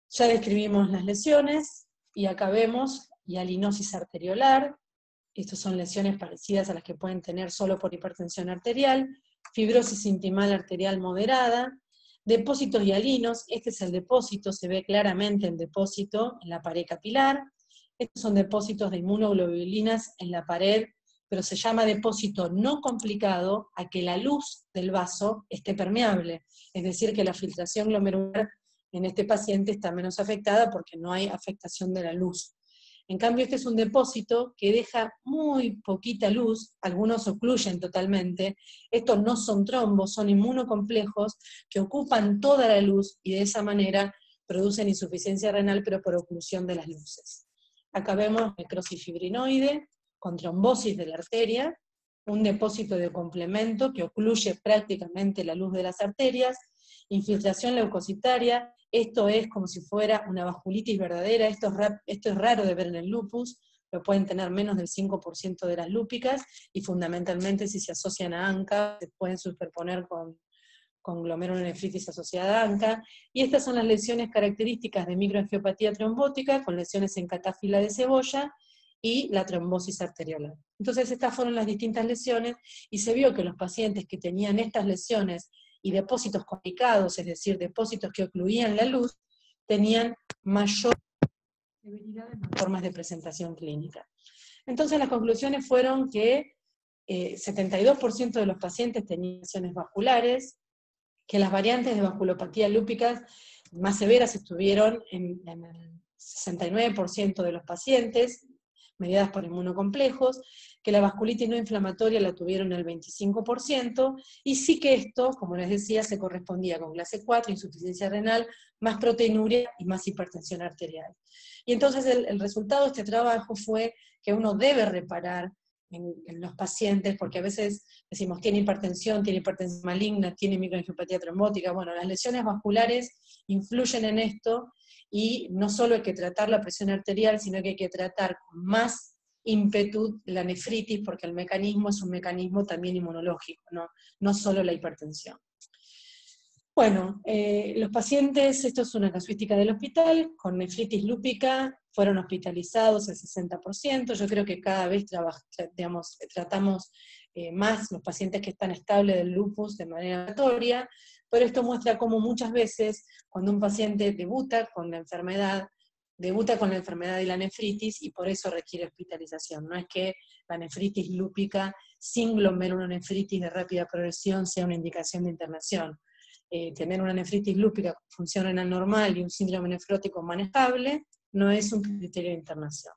Ya describimos las lesiones, y acá vemos hialinosis arteriolar. Estas son lesiones parecidas a las que pueden tener solo por hipertensión arterial, fibrosis intimal arterial moderada, depósitos hialinos. Este es el depósito, se ve claramente el depósito en la pared capilar. Estos son depósitos de inmunoglobulinas en la pared, pero se llama depósito no complicado a que la luz del vaso esté permeable, es decir, que la filtración glomerular en este paciente está menos afectada porque no hay afectación de la luz. En cambio, este es un depósito que deja muy poquita luz, algunos ocluyen totalmente. Estos no son trombos, son inmunocomplejos que ocupan toda la luz y de esa manera producen insuficiencia renal, pero por oclusión de las luces. Acá vemos necrosis fibrinoide con trombosis de la arteria, un depósito de complemento que ocluye prácticamente la luz de las arterias, infiltración leucocitaria. Esto es como si fuera una vasculitis verdadera. Esto es, esto es raro de ver en el lupus, lo pueden tener menos del cinco por ciento de las lúpicas, y fundamentalmente si se asocian a ANCA, se pueden superponer con, con glomerulonefritis asociada a ANCA, y estas son las lesiones características de microangiopatía trombótica, con lesiones en catáfila de cebolla, y la trombosis arteriolar. Entonces estas fueron las distintas lesiones, y se vio que los pacientes que tenían estas lesiones y depósitos complicados, es decir, depósitos que ocluían la luz, tenían mayor severidad en las formas de presentación clínica. Entonces las conclusiones fueron que eh, setenta y dos por ciento de los pacientes tenían lesiones vasculares, que las variantes de vasculopatía lúpicas más severas estuvieron en, en el sesenta y nueve por ciento de los pacientes, mediadas por inmunocomplejos, que la vasculitis no inflamatoria la tuvieron el veinticinco por ciento, y sí que esto, como les decía, se correspondía con clase cuatro, insuficiencia renal, más proteinuria y más hipertensión arterial. Y entonces el, el resultado de este trabajo fue que uno debe reparar en, en los pacientes, porque a veces decimos, tiene hipertensión, tiene hipertensión maligna, tiene microangiopatía trombótica. Bueno, las lesiones vasculares influyen en esto, y no solo hay que tratar la presión arterial, sino que hay que tratar con más ímpetu la nefritis, porque el mecanismo es un mecanismo también inmunológico, no, no solo la hipertensión. Bueno, eh, los pacientes, esto es una casuística del hospital, con nefritis lúpica, fueron hospitalizados el sesenta por ciento, yo creo que cada vez trabaja, digamos, tratamos eh, más los pacientes que están estables del lupus de manera aleatoria, pero esto muestra cómo muchas veces, cuando un paciente debuta con la enfermedad, debuta con la enfermedad y la nefritis, y por eso requiere hospitalización. No es que la nefritis lúpica sin glomerulonefritis de rápida progresión sea una indicación de internación. Eh, tener una nefritis lúpica con función renal normal y un síndrome nefrótico manejable no es un criterio de internación.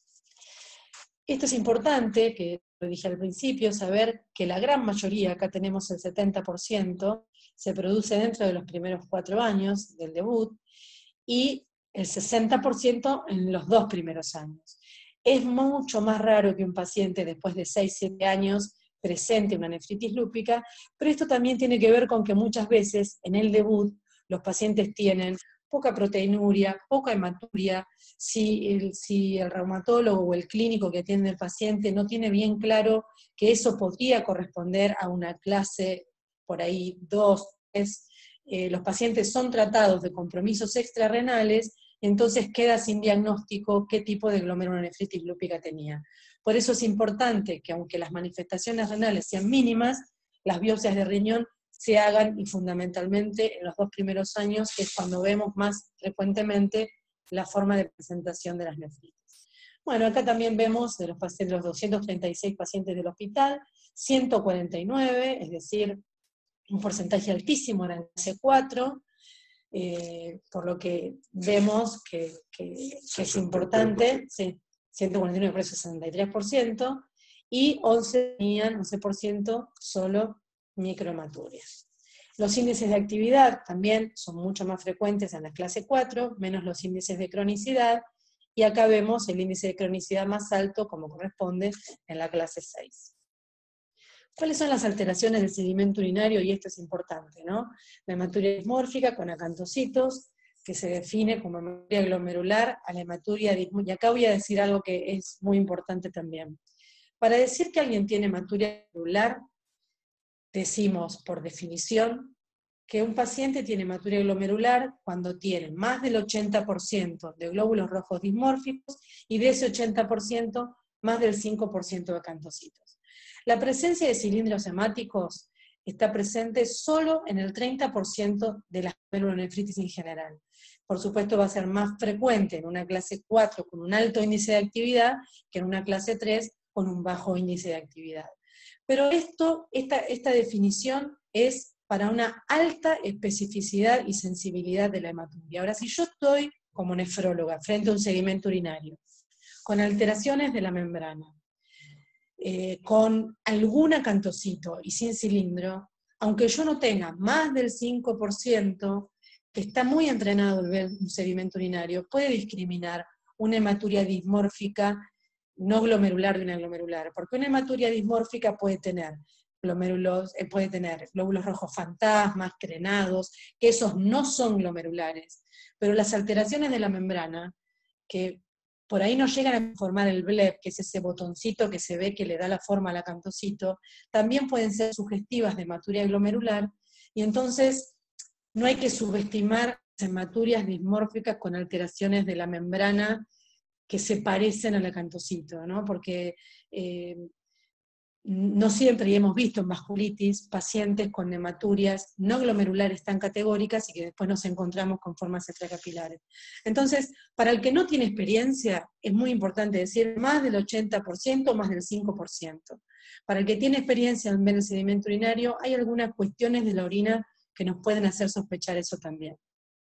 Esto es importante, que lo dije al principio, saber que la gran mayoría, acá tenemos el setenta por ciento, se produce dentro de los primeros cuatro años del debut, y el sesenta por ciento en los dos primeros años. Es mucho más raro que un paciente después de seis a siete años presente una nefritis lúpica, pero esto también tiene que ver con que muchas veces en el debut los pacientes tienen poca proteinuria, poca hematuria. Si el, si el reumatólogo o el clínico que atiende al paciente no tiene bien claro que eso podría corresponder a una clase por ahí dos, tres, eh, los pacientes son tratados de compromisos extrarrenales, entonces queda sin diagnóstico qué tipo de glomerulonefritis lúpica tenía. Por eso es importante que, aunque las manifestaciones renales sean mínimas, las biopsias de riñón se hagan, y fundamentalmente en los dos primeros años, que es cuando vemos más frecuentemente la forma de presentación de las nefritis. Bueno, acá también vemos de los, pacientes, los doscientos treinta y seis pacientes del hospital, ciento cuarenta y nueve, es decir, un porcentaje altísimo eran clase cuatro, eh, por lo que vemos que, que, que es importante, sí, ciento cuarenta y nueve por eso sesenta y tres por ciento, y once tenían, once por ciento solo microhematurias. Los índices de actividad también son mucho más frecuentes en la clase cuatro, menos los índices de cronicidad, y acá vemos el índice de cronicidad más alto, como corresponde, en la clase seis. ¿Cuáles son las alteraciones del sedimento urinario? Y esto es importante, ¿no? La hematuria dismórfica con acantocitos, que se define como hematuria glomerular a la hematuria dismórfica. Y acá voy a decir algo que es muy importante también. Para decir que alguien tiene hematuria glomerular, decimos por definición que un paciente tiene hematuria glomerular cuando tiene más del ochenta por ciento de glóbulos rojos dismórficos y de ese ochenta por ciento más del cinco por ciento de acantocitos. La presencia de cilindros hemáticos está presente solo en el treinta por ciento de las glomerulonefritis en general. Por supuesto va a ser más frecuente en una clase cuatro con un alto índice de actividad que en una clase tres con un bajo índice de actividad. Pero esto, esta, esta definición es para una alta especificidad y sensibilidad de la hematuria. Ahora, si yo estoy como nefróloga frente a un sedimento urinario, con alteraciones de la membrana, eh, con algún acantocito y sin cilindro, aunque yo no tenga más del cinco por ciento, que está muy entrenado el ver un sedimento urinario, puede discriminar una hematuria dismórfica no glomerular de una glomerular, porque una hematuria dismórfica puede tener glomérulos, eh, puede tener glóbulos rojos fantasmas, crenados, que esos no son glomerulares, pero las alteraciones de la membrana, que por ahí no llegan a formar el B L E P, que es ese botoncito que se ve que le da la forma al acantocito, también pueden ser sugestivas de hematuria glomerular, y entonces no hay que subestimar las hematurias dismórficas con alteraciones de la membrana que se parecen al acantocito, ¿no? Porque eh, no siempre, y hemos visto en vasculitis, pacientes con hematurias no glomerulares tan categóricas y que después nos encontramos con formas extracapilares. Entonces, para el que no tiene experiencia, es muy importante decir más del ochenta por ciento, más del cinco por ciento. Para el que tiene experiencia en ver el sedimento urinario, hay algunas cuestiones de la orina que nos pueden hacer sospechar eso también.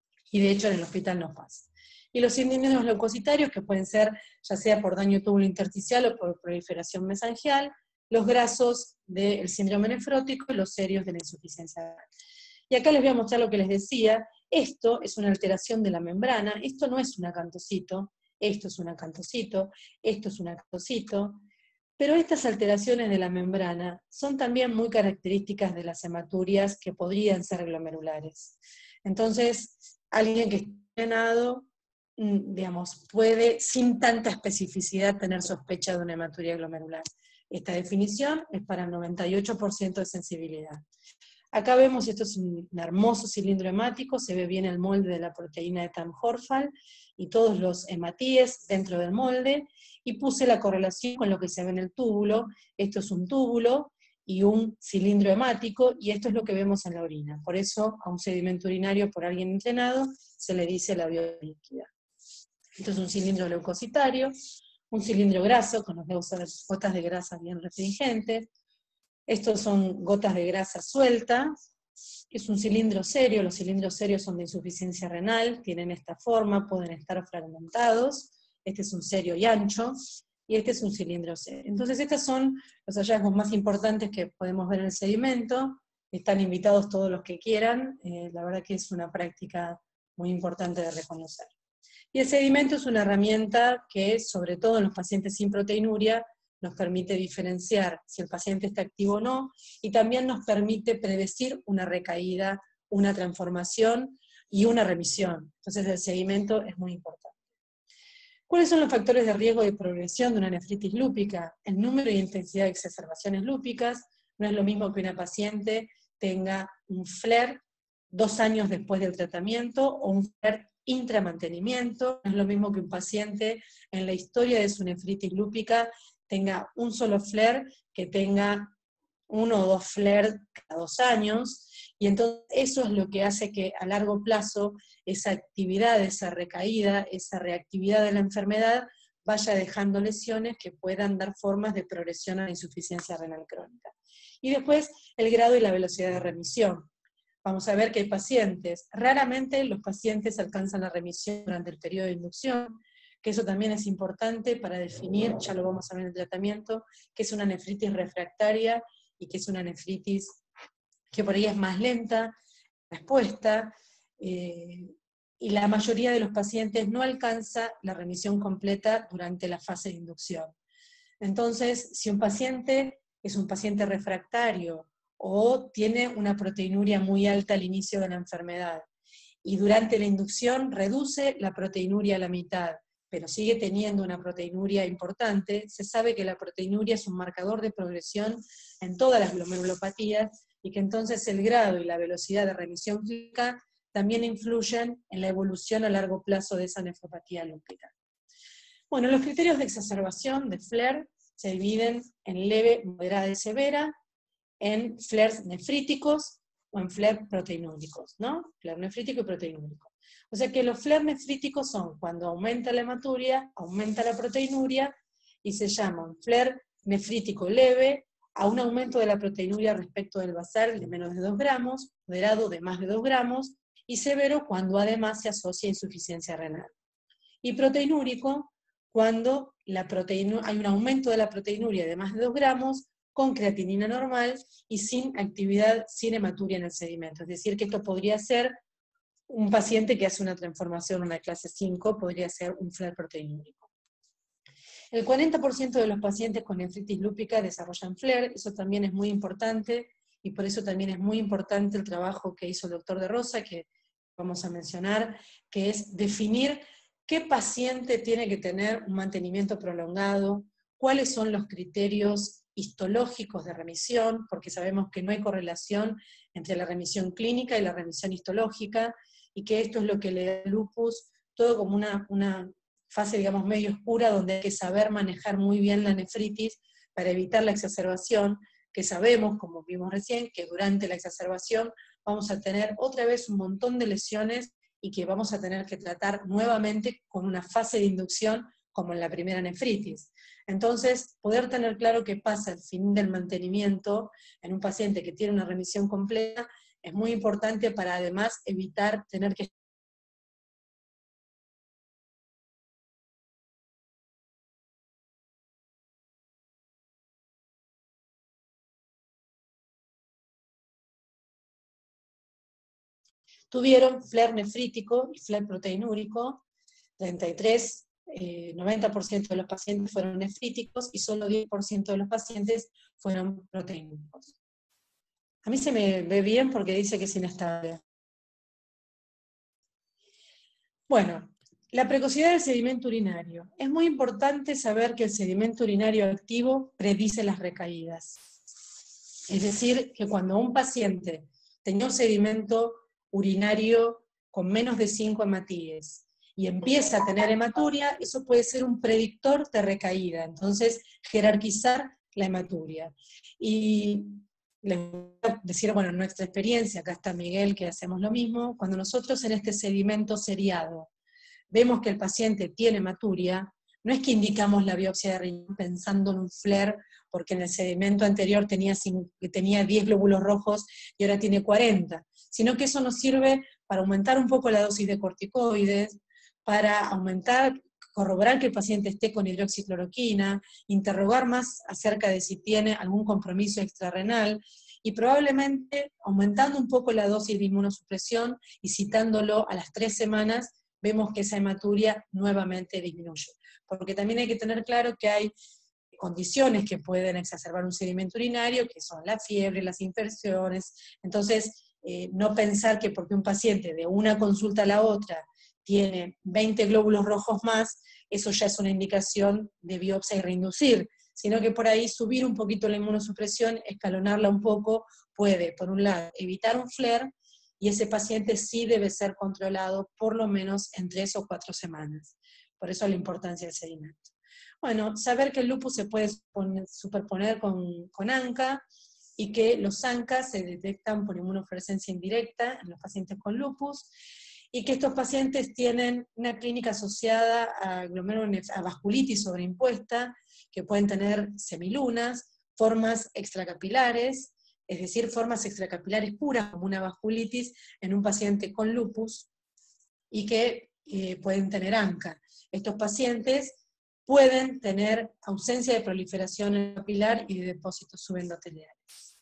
Y de hecho en el hospital nos pasa. Y los cilindros leucocitarios, que pueden ser ya sea por daño túbulo intersticial o por proliferación mesangial, los grasos del síndrome nefrótico y los serios de la insuficiencia renal. Y acá les voy a mostrar lo que les decía. Esto es una alteración de la membrana, esto no es un acantocito, esto es un acantocito, esto es un acantocito, pero estas alteraciones de la membrana son también muy características de las hematurias que podrían ser glomerulares. Entonces, alguien que esté entrenado, digamos, puede sin tanta especificidad tener sospecha de una hematuria glomerular. Esta definición es para el noventa y ocho por ciento de sensibilidad. Acá vemos, esto es un hermoso cilindro hemático, se ve bien el molde de la proteína de Tamm-Horfall y todos los hematíes dentro del molde, y puse la correlación con lo que se ve en el túbulo. Esto es un túbulo y un cilindro hemático, y esto es lo que vemos en la orina. Por eso, a un sedimento urinario por alguien entrenado, se le dice la líquida. Esto es un cilindro leucocitario, un cilindro graso, con las gotas de grasa bien restringentes. Estos son gotas de grasa suelta. Es un cilindro serio, los cilindros serios son de insuficiencia renal, tienen esta forma, pueden estar fragmentados. Este es un serio y ancho, y este es un cilindro serio. Entonces estos son los hallazgos más importantes que podemos ver en el sedimento. Están invitados todos los que quieran, eh, la verdad que es una práctica muy importante de reconocer. Y el sedimento es una herramienta que, sobre todo en los pacientes sin proteinuria, nos permite diferenciar si el paciente está activo o no, y también nos permite predecir una recaída, una transformación y una remisión. Entonces el sedimento es muy importante. ¿Cuáles son los factores de riesgo de progresión de una nefritis lúpica? El número y intensidad de exacerbaciones lúpicas. No es lo mismo que una paciente tenga un flare dos años después del tratamiento o un flare intramantenimiento. No es lo mismo que un paciente en la historia de su nefritis lúpica tenga un solo flare que tenga uno o dos flares cada dos años, y entonces eso es lo que hace que a largo plazo esa actividad, esa recaída, esa reactividad de la enfermedad vaya dejando lesiones que puedan dar formas de progresión a la insuficiencia renal crónica. Y después el grado y la velocidad de remisión. Vamos a ver que hay pacientes, raramente los pacientes alcanzan la remisión durante el periodo de inducción, que eso también es importante para definir, ya lo vamos a ver en el tratamiento, que es una nefritis refractaria y que es una nefritis que por ahí es más lenta, respuesta, eh, y la mayoría de los pacientes no alcanza la remisión completa durante la fase de inducción. Entonces, si un paciente es un paciente refractario o tiene una proteinuria muy alta al inicio de la enfermedad, y durante la inducción reduce la proteinuria a la mitad, pero sigue teniendo una proteinuria importante, se sabe que la proteinuria es un marcador de progresión en todas las glomerulopatías, y que entonces el grado y la velocidad de remisión clínica también influyen en la evolución a largo plazo de esa nefropatía lúpica. Bueno, los criterios de exacerbación de flare se dividen en leve, moderada y severa, en flares nefríticos o en flares proteinúricos, ¿no? Flare nefrítico y proteinúrico. O sea que los flares nefríticos son cuando aumenta la hematuria, aumenta la proteinuria, y se llaman flare nefrítico leve, a un aumento de la proteinuria respecto del basal de menos de dos gramos, moderado de más de dos gramos, y severo cuando además se asocia a insuficiencia renal. Y proteinúrico, cuando la proteína, hay un aumento de la proteinuria de más de dos gramos, con creatinina normal y sin actividad, sin hematuria en el sedimento. Es decir, que esto podría ser un paciente que hace una transformación en una clase cinco, podría ser un flare proteinúrico. El cuarenta por ciento de los pacientes con nefritis lúpica desarrollan flare, eso también es muy importante, y por eso también es muy importante el trabajo que hizo el doctor De Rosa, que vamos a mencionar, que es definir qué paciente tiene que tener un mantenimiento prolongado, cuáles son los criterios histológicos de remisión, porque sabemos que no hay correlación entre la remisión clínica y la remisión histológica, y que esto es lo que le da al lupus, todo como una, una fase, digamos, medio oscura, donde hay que saber manejar muy bien la nefritis para evitar la exacerbación, que sabemos, como vimos recién, que durante la exacerbación vamos a tener otra vez un montón de lesiones y que vamos a tener que tratar nuevamente con una fase de inducción como en la primera nefritis. Entonces, poder tener claro qué pasa al fin del mantenimiento en un paciente que tiene una remisión completa es muy importante para además evitar tener que tuvieron flare nefrítico y flare proteinúrico, treinta y tres, eh, noventa por ciento de los pacientes fueron nefríticos y solo diez por ciento de los pacientes fueron proteinúricos. A mí se me ve bien porque dice que es inestable. Bueno, la precocidad del sedimento urinario. Es muy importante saber que el sedimento urinario activo predice las recaídas. Es decir, que cuando un paciente tenía un sedimento urinario con menos de cinco hematíes y empieza a tener hematuria, eso puede ser un predictor de recaída. Entonces, jerarquizar la hematuria. Y les voy a decir, bueno, en nuestra experiencia, acá está Miguel, que hacemos lo mismo, cuando nosotros en este sedimento seriado vemos que el paciente tiene hematuria, no es que indicamos la biopsia de riñón pensando en un flare, porque en el sedimento anterior tenía, tenía diez glóbulos rojos y ahora tiene cuarenta, sino que eso nos sirve para aumentar un poco la dosis de corticoides, para aumentar, corroborar que el paciente esté con hidroxicloroquina, interrogar más acerca de si tiene algún compromiso extrarrenal, y probablemente aumentando un poco la dosis de inmunosupresión y citándolo a las tres semanas, vemos que esa hematuria nuevamente disminuye. Porque también hay que tener claro que hay condiciones que pueden exacerbar un sedimento urinario, que son la fiebre, las infecciones. Entonces, eh, no pensar que porque un paciente de una consulta a la otra tiene veinte glóbulos rojos más, eso ya es una indicación de biopsia y reinducir, sino que por ahí subir un poquito la inmunosupresión, escalonarla un poco, puede, por un lado, evitar un flare, y ese paciente sí debe ser controlado por lo menos en tres o cuatro semanas. Por eso la importancia del sedimento. Bueno, saber que el lupus se puede superponer con, con ANCA, y que los ANCA se detectan por inmunofluorescencia indirecta en los pacientes con lupus, y que estos pacientes tienen una clínica asociada a, a vasculitis sobreimpuesta, que pueden tener semilunas, formas extracapilares, es decir, formas extracapilares puras, como una vasculitis en un paciente con lupus, y que eh, pueden tener ANCA. Estos pacientes pueden tener ausencia de proliferación capilar y de depósitos subendoteliales.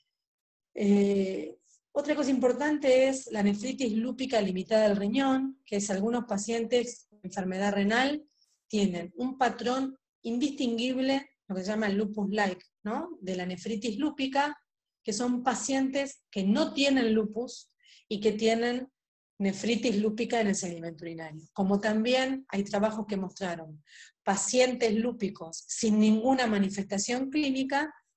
Eh, otra cosa importante es la nefritis lúpica limitada del riñón, que es algunos pacientes con enfermedad renal tienen un patrón indistinguible, lo que se llama el lupus-like, ¿no? De la nefritis lúpica, que son pacientes que no tienen lupus y que tienen nefritis lúpica en el sedimento urinario. Como también hay trabajos que mostraron pacientes lúpicos sin ninguna manifestación clínica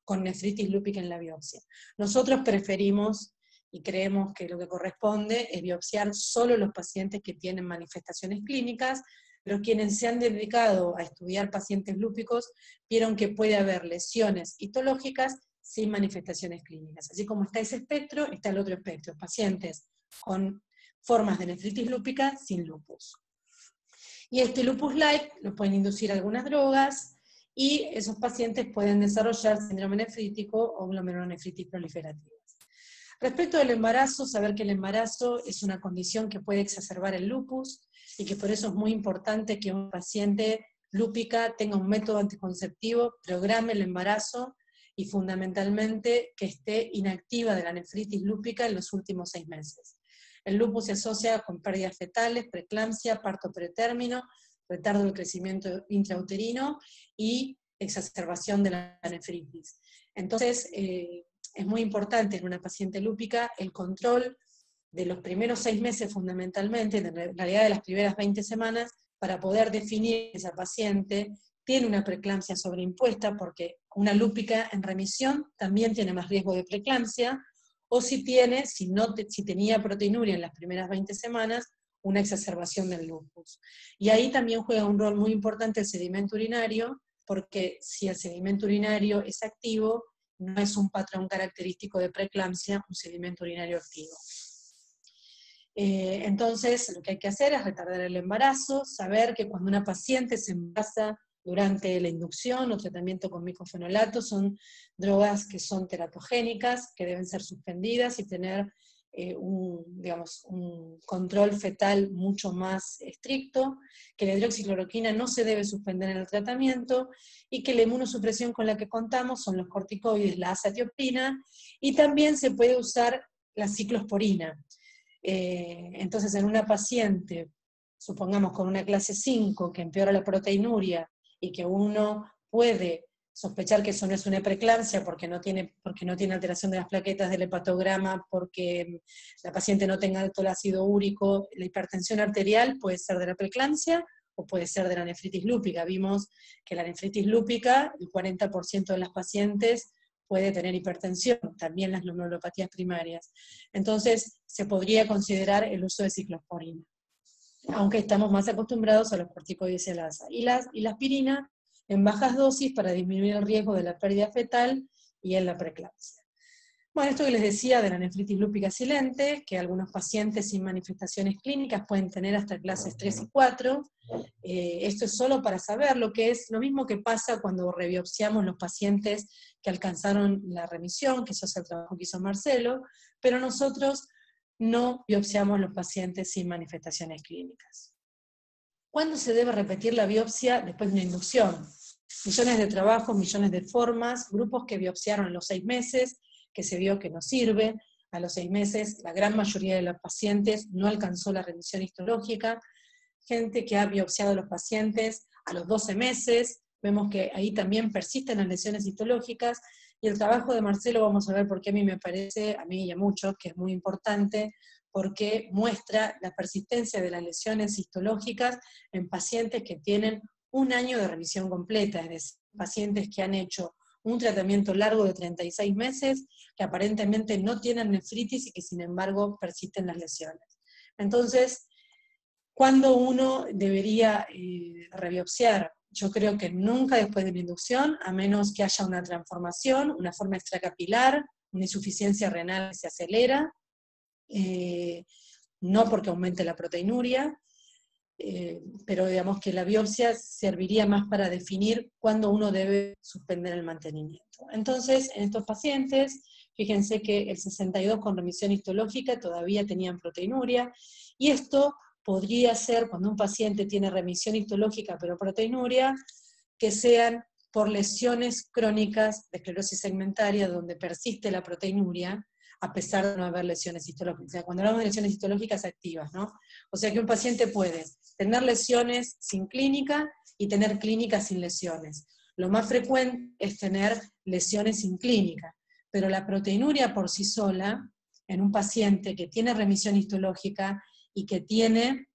con nefritis lúpica en la biopsia. Nosotros preferimos y creemos que lo que corresponde es biopsiar solo los pacientes que tienen manifestaciones clínicas, pero quienes se han dedicado a estudiar pacientes lúpicos vieron que puede haber lesiones histológicas sin manifestaciones clínicas. Así como está ese espectro, está el otro espectro, pacientes con formas de nefritis lúpica sin lupus. Y este lupus light lo pueden inducir algunas drogas, y esos pacientes pueden desarrollar síndrome nefrítico o glomerulonefritis proliferativa. Respecto del embarazo, saber que el embarazo es una condición que puede exacerbar el lupus, y que por eso es muy importante que un paciente lúpica tenga un método anticonceptivo, programe el embarazo, y fundamentalmente que esté inactiva de la nefritis lúpica en los últimos seis meses. El lupus se asocia con pérdidas fetales, preeclampsia, parto pretérmino, retardo del crecimiento intrauterino y exacerbación de la nefritis. Entonces, eh, es muy importante en una paciente lúpica el control de los primeros seis meses fundamentalmente, en realidad de las primeras veinte semanas, para poder definir si esa paciente tiene una preeclampsia sobreimpuesta, porque una lúpica en remisión también tiene más riesgo de preeclampsia, o si tiene, si, no te, si tenía proteinuria en las primeras veinte semanas, una exacerbación del lupus. Y ahí también juega un rol muy importante el sedimento urinario, porque si el sedimento urinario es activo, no es un patrón característico de preeclampsia, un sedimento urinario activo. Eh, entonces, lo que hay que hacer es retardar el embarazo, saber que cuando una paciente se embaraza durante la inducción o tratamiento con micofenolato, son drogas que son teratogénicas, que deben ser suspendidas y tener eh, un, digamos, un control fetal mucho más estricto, que la hidroxicloroquina no se debe suspender en el tratamiento, y que la inmunosupresión con la que contamos son los corticoides, la azatioprina, y también se puede usar la ciclosporina. Eh, entonces, en una paciente, supongamos con una clase cinco, que empeora la proteinuria, y que uno puede sospechar que eso no es una preeclampsia porque no tiene, porque no tiene alteración de las plaquetas del hepatograma, porque la paciente no tenga alto el ácido úrico, la hipertensión arterial puede ser de la preeclampsia o puede ser de la nefritis lúpica. Vimos que la nefritis lúpica, el cuarenta por ciento de las pacientes puede tener hipertensión, también las glomerulopatías primarias. Entonces, se podría considerar el uso de ciclosporina, aunque estamos más acostumbrados a los corticoides y a la asa. Y la, y la aspirina en bajas dosis para disminuir el riesgo de la pérdida fetal y en la preeclampsia. Bueno, esto que les decía de la nefritis lúpica silente, que algunos pacientes sin manifestaciones clínicas pueden tener hasta clases tres y cuatro, eh, esto es solo para saber lo que es, lo mismo que pasa cuando rebiopsiamos los pacientes que alcanzaron la remisión, que eso es el trabajo que hizo Marcelo, pero nosotros no biopsiamos los pacientes sin manifestaciones clínicas. ¿Cuándo se debe repetir la biopsia después de una inducción? Millones de trabajos, millones de formas, grupos que biopsiaron a los seis meses, que se vio que no sirve, a los seis meses la gran mayoría de los pacientes no alcanzó la remisión histológica, gente que ha biopsiado a los pacientes a los doce meses, vemos que ahí también persisten las lesiones histológicas, y el trabajo de Marcelo vamos a ver por qué a mí me parece, a mí y a muchos, que es muy importante, porque muestra la persistencia de las lesiones histológicas en pacientes que tienen un año de remisión completa, es decir, pacientes que han hecho un tratamiento largo de treinta y seis meses, que aparentemente no tienen nefritis y que sin embargo persisten las lesiones. Entonces, ¿cuándo uno debería eh, rebiopsiar? Yo creo que nunca después de la inducción, a menos que haya una transformación, una forma extracapilar, una insuficiencia renal que se acelera, eh, no porque aumente la proteinuria, eh, pero digamos que la biopsia serviría más para definir cuándo uno debe suspender el mantenimiento. Entonces, en estos pacientes, fíjense que el sesenta y dos con remisión histológica todavía tenían proteinuria, y esto podría ser, cuando un paciente tiene remisión histológica pero proteinuria, que sean por lesiones crónicas de esclerosis segmentaria donde persiste la proteinuria, a pesar de no haber lesiones histológicas. O sea, cuando hablamos de lesiones histológicas activas, ¿no? O sea que un paciente puede tener lesiones sin clínica y tener clínica sin lesiones. Lo más frecuente es tener lesiones sin clínica, pero la proteinuria por sí sola, en un paciente que tiene remisión histológica y que tiene,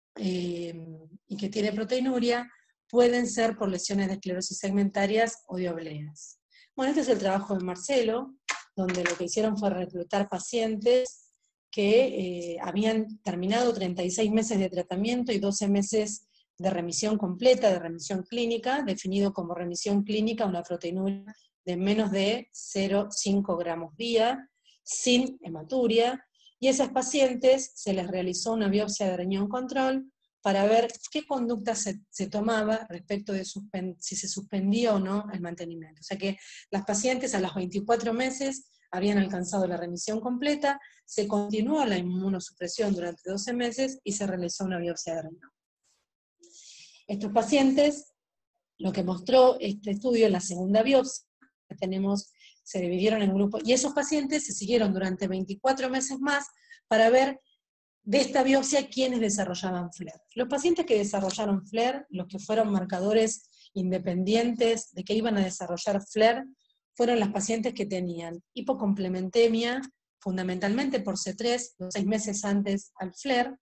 eh, y que tiene proteinuria, pueden ser por lesiones de esclerosis segmentarias o de obleas. Bueno, este es el trabajo de Marcelo, donde lo que hicieron fue reclutar pacientes que eh, habían terminado treinta y seis meses de tratamiento y doce meses de remisión completa, de remisión clínica, definido como remisión clínica una proteinuria de menos de cero coma cinco gramos día, sin hematuria, y a esas pacientes se les realizó una biopsia de riñón control para ver qué conducta se, se tomaba respecto de si se suspendía o no el mantenimiento. O sea que las pacientes a los veinticuatro meses habían alcanzado la remisión completa, se continuó la inmunosupresión durante doce meses y se realizó una biopsia de riñón. Estos pacientes, lo que mostró este estudio en la segunda biopsia, que tenemos, se dividieron en grupos, y esos pacientes se siguieron durante veinticuatro meses más para ver de esta biopsia quiénes desarrollaban flare. Los pacientes que desarrollaron flare, los que fueron marcadores independientes de que iban a desarrollar flare, fueron las pacientes que tenían hipocomplementemia, fundamentalmente por C tres, los seis meses antes al flare,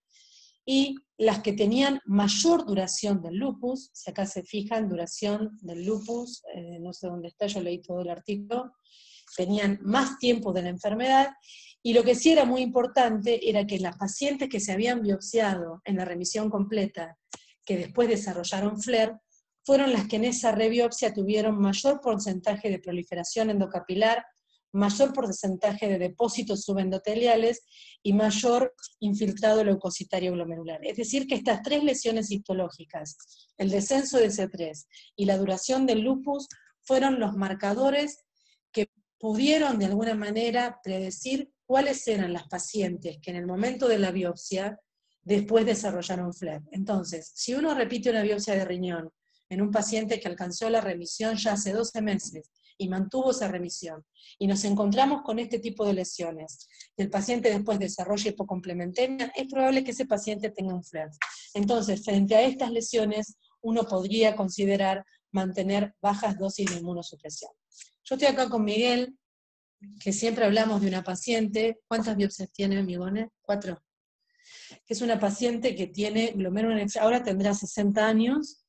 y las que tenían mayor duración del lupus, si acá se fijan, duración del lupus, eh, no sé dónde está, yo leí todo el artículo, tenían más tiempo de la enfermedad, y lo que sí era muy importante era que las pacientes que se habían biopsiado en la remisión completa, que después desarrollaron flare, fueron las que en esa rebiopsia tuvieron mayor porcentaje de proliferación endocapilar, mayor porcentaje de depósitos subendoteliales y mayor infiltrado leucocitario glomerular. Es decir, que estas tres lesiones histológicas, el descenso de C tres y la duración del lupus, fueron los marcadores que pudieron de alguna manera predecir cuáles eran las pacientes que en el momento de la biopsia después desarrollaron flare. Entonces, si uno repite una biopsia de riñón en un paciente que alcanzó la remisión ya hace doce meses, y mantuvo esa remisión, y nos encontramos con este tipo de lesiones, y el paciente después desarrolla hipocomplementemia, es probable que ese paciente tenga un flare. Entonces, frente a estas lesiones, uno podría considerar mantener bajas dosis de inmunosupresión. Yo estoy acá con Miguel, que siempre hablamos de una paciente, ¿cuántas biopsias tiene, Migone? Cuatro. Que es una paciente que tiene glomerulonefritis, ahora tendrá sesenta años,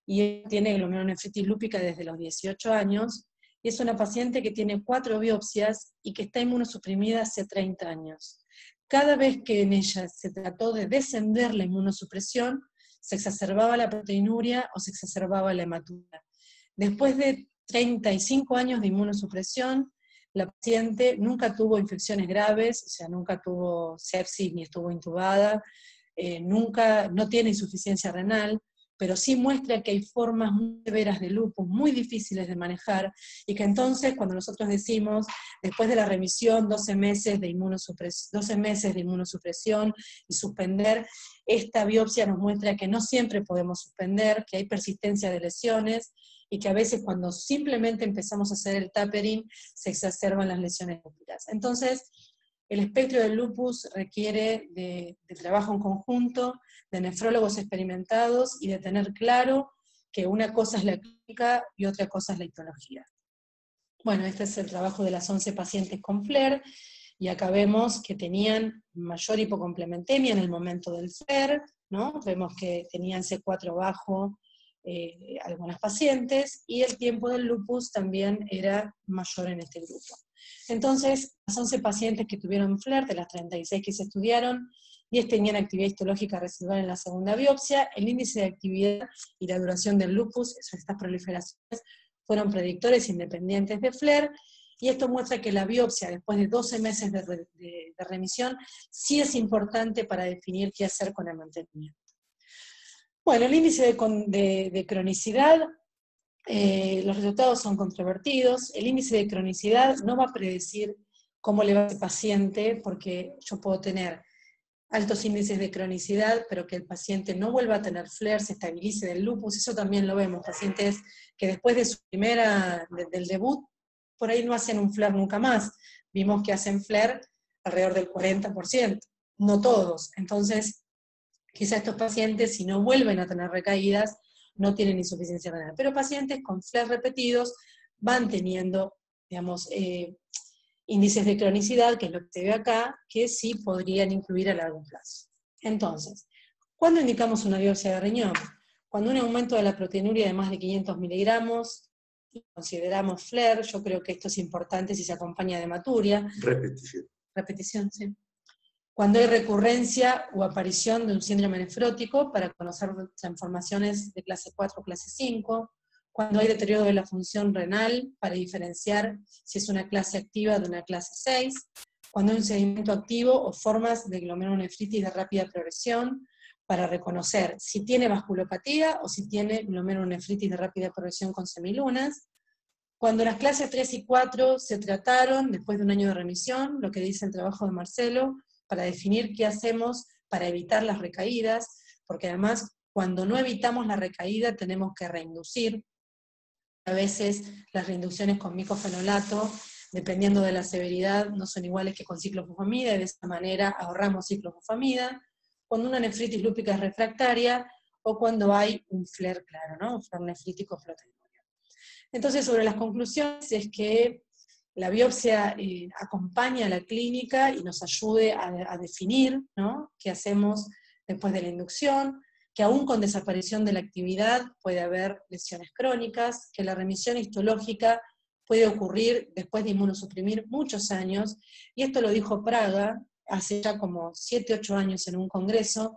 y tiene glomerulonefritis lúpica desde los dieciocho años, y es una paciente que tiene cuatro biopsias y que está inmunosuprimida hace treinta años. Cada vez que en ella se trató de descender la inmunosupresión, se exacerbaba la proteinuria o se exacerbaba la hematuria. Después de treinta y cinco años de inmunosupresión, la paciente nunca tuvo infecciones graves, o sea, nunca tuvo sepsis ni estuvo intubada, eh, nunca, no tiene insuficiencia renal, pero sí muestra que hay formas muy severas de lupus, muy difíciles de manejar, y que entonces cuando nosotros decimos, después de la remisión, doce meses de inmunosupresión, doce meses de inmunosupresión y suspender, esta biopsia nos muestra que no siempre podemos suspender, que hay persistencia de lesiones, y que a veces cuando simplemente empezamos a hacer el tapering, se exacerban las lesiones lúpicas. Entonces, el espectro del lupus requiere de, de trabajo en conjunto, de nefrólogos experimentados y de tener claro que una cosa es la clínica y otra cosa es la histología. Bueno, este es el trabajo de las once pacientes con flare, y acá vemos que tenían mayor hipocomplementemia en el momento del flare, ¿no? Vemos que tenían C cuatro bajo eh, algunas pacientes, y el tiempo del lupus también era mayor en este grupo. Entonces, las once pacientes que tuvieron flare, de las treinta y seis que se estudiaron, diez tenían actividad histológica residual en la segunda biopsia, el índice de actividad y la duración del lupus, estas proliferaciones, fueron predictores independientes de flare, y esto muestra que la biopsia, después de doce meses de, re, de, de remisión, sí es importante para definir qué hacer con el mantenimiento. Bueno, el índice de, de, de cronicidad, Eh, los resultados son controvertidos. El índice de cronicidad no va a predecir cómo le va a ese paciente, porque yo puedo tener altos índices de cronicidad, pero que el paciente no vuelva a tener flare, se estabilice del lupus, eso también lo vemos, pacientes que después de su primera, de, del debut, por ahí no hacen un flare nunca más. Vimos que hacen flare alrededor del cuarenta por ciento, no todos. Entonces, quizá estos pacientes, si no vuelven a tener recaídas, no tienen insuficiencia renal. Pero pacientes con flare repetidos van teniendo, digamos, eh, índices de cronicidad, que es lo que se ve acá, que sí podrían incluir a largo plazo. Entonces, ¿cuándo indicamos una biopsia de riñón? Cuando un aumento de la proteinuria de más de quinientos miligramos consideramos flare, yo creo que esto es importante si se acompaña de hematuria. Repetición. Repetición, sí. Cuando hay recurrencia o aparición de un síndrome nefrótico para conocer transformaciones de clase cuatro o clase cinco, cuando hay deterioro de la función renal para diferenciar si es una clase activa de una clase seis, cuando hay un sedimento activo o formas de glomerulonefritis de rápida progresión para reconocer si tiene vasculopatía o si tiene glomerulonefritis de rápida progresión con semilunas, cuando las clases tres y cuatro se trataron después de un año de remisión, lo que dice el trabajo de Marcelo, para definir qué hacemos para evitar las recaídas, porque además cuando no evitamos la recaída tenemos que reinducir. A veces las reinducciones con micofenolato, dependiendo de la severidad, no son iguales que con ciclofosfamida, y de esa manera ahorramos ciclofosfamida. Cuando una nefritis lúpica es refractaria, o cuando hay un flare claro, ¿no? Un flare nefrítico flotatorio. Entonces, sobre las conclusiones es que la biopsia eh, acompaña a la clínica y nos ayude a, a definir, ¿no?, qué hacemos después de la inducción, que aún con desaparición de la actividad puede haber lesiones crónicas, que la remisión histológica puede ocurrir después de inmunosuprimir muchos años, y esto lo dijo Praga hace ya como siete, ocho años en un congreso,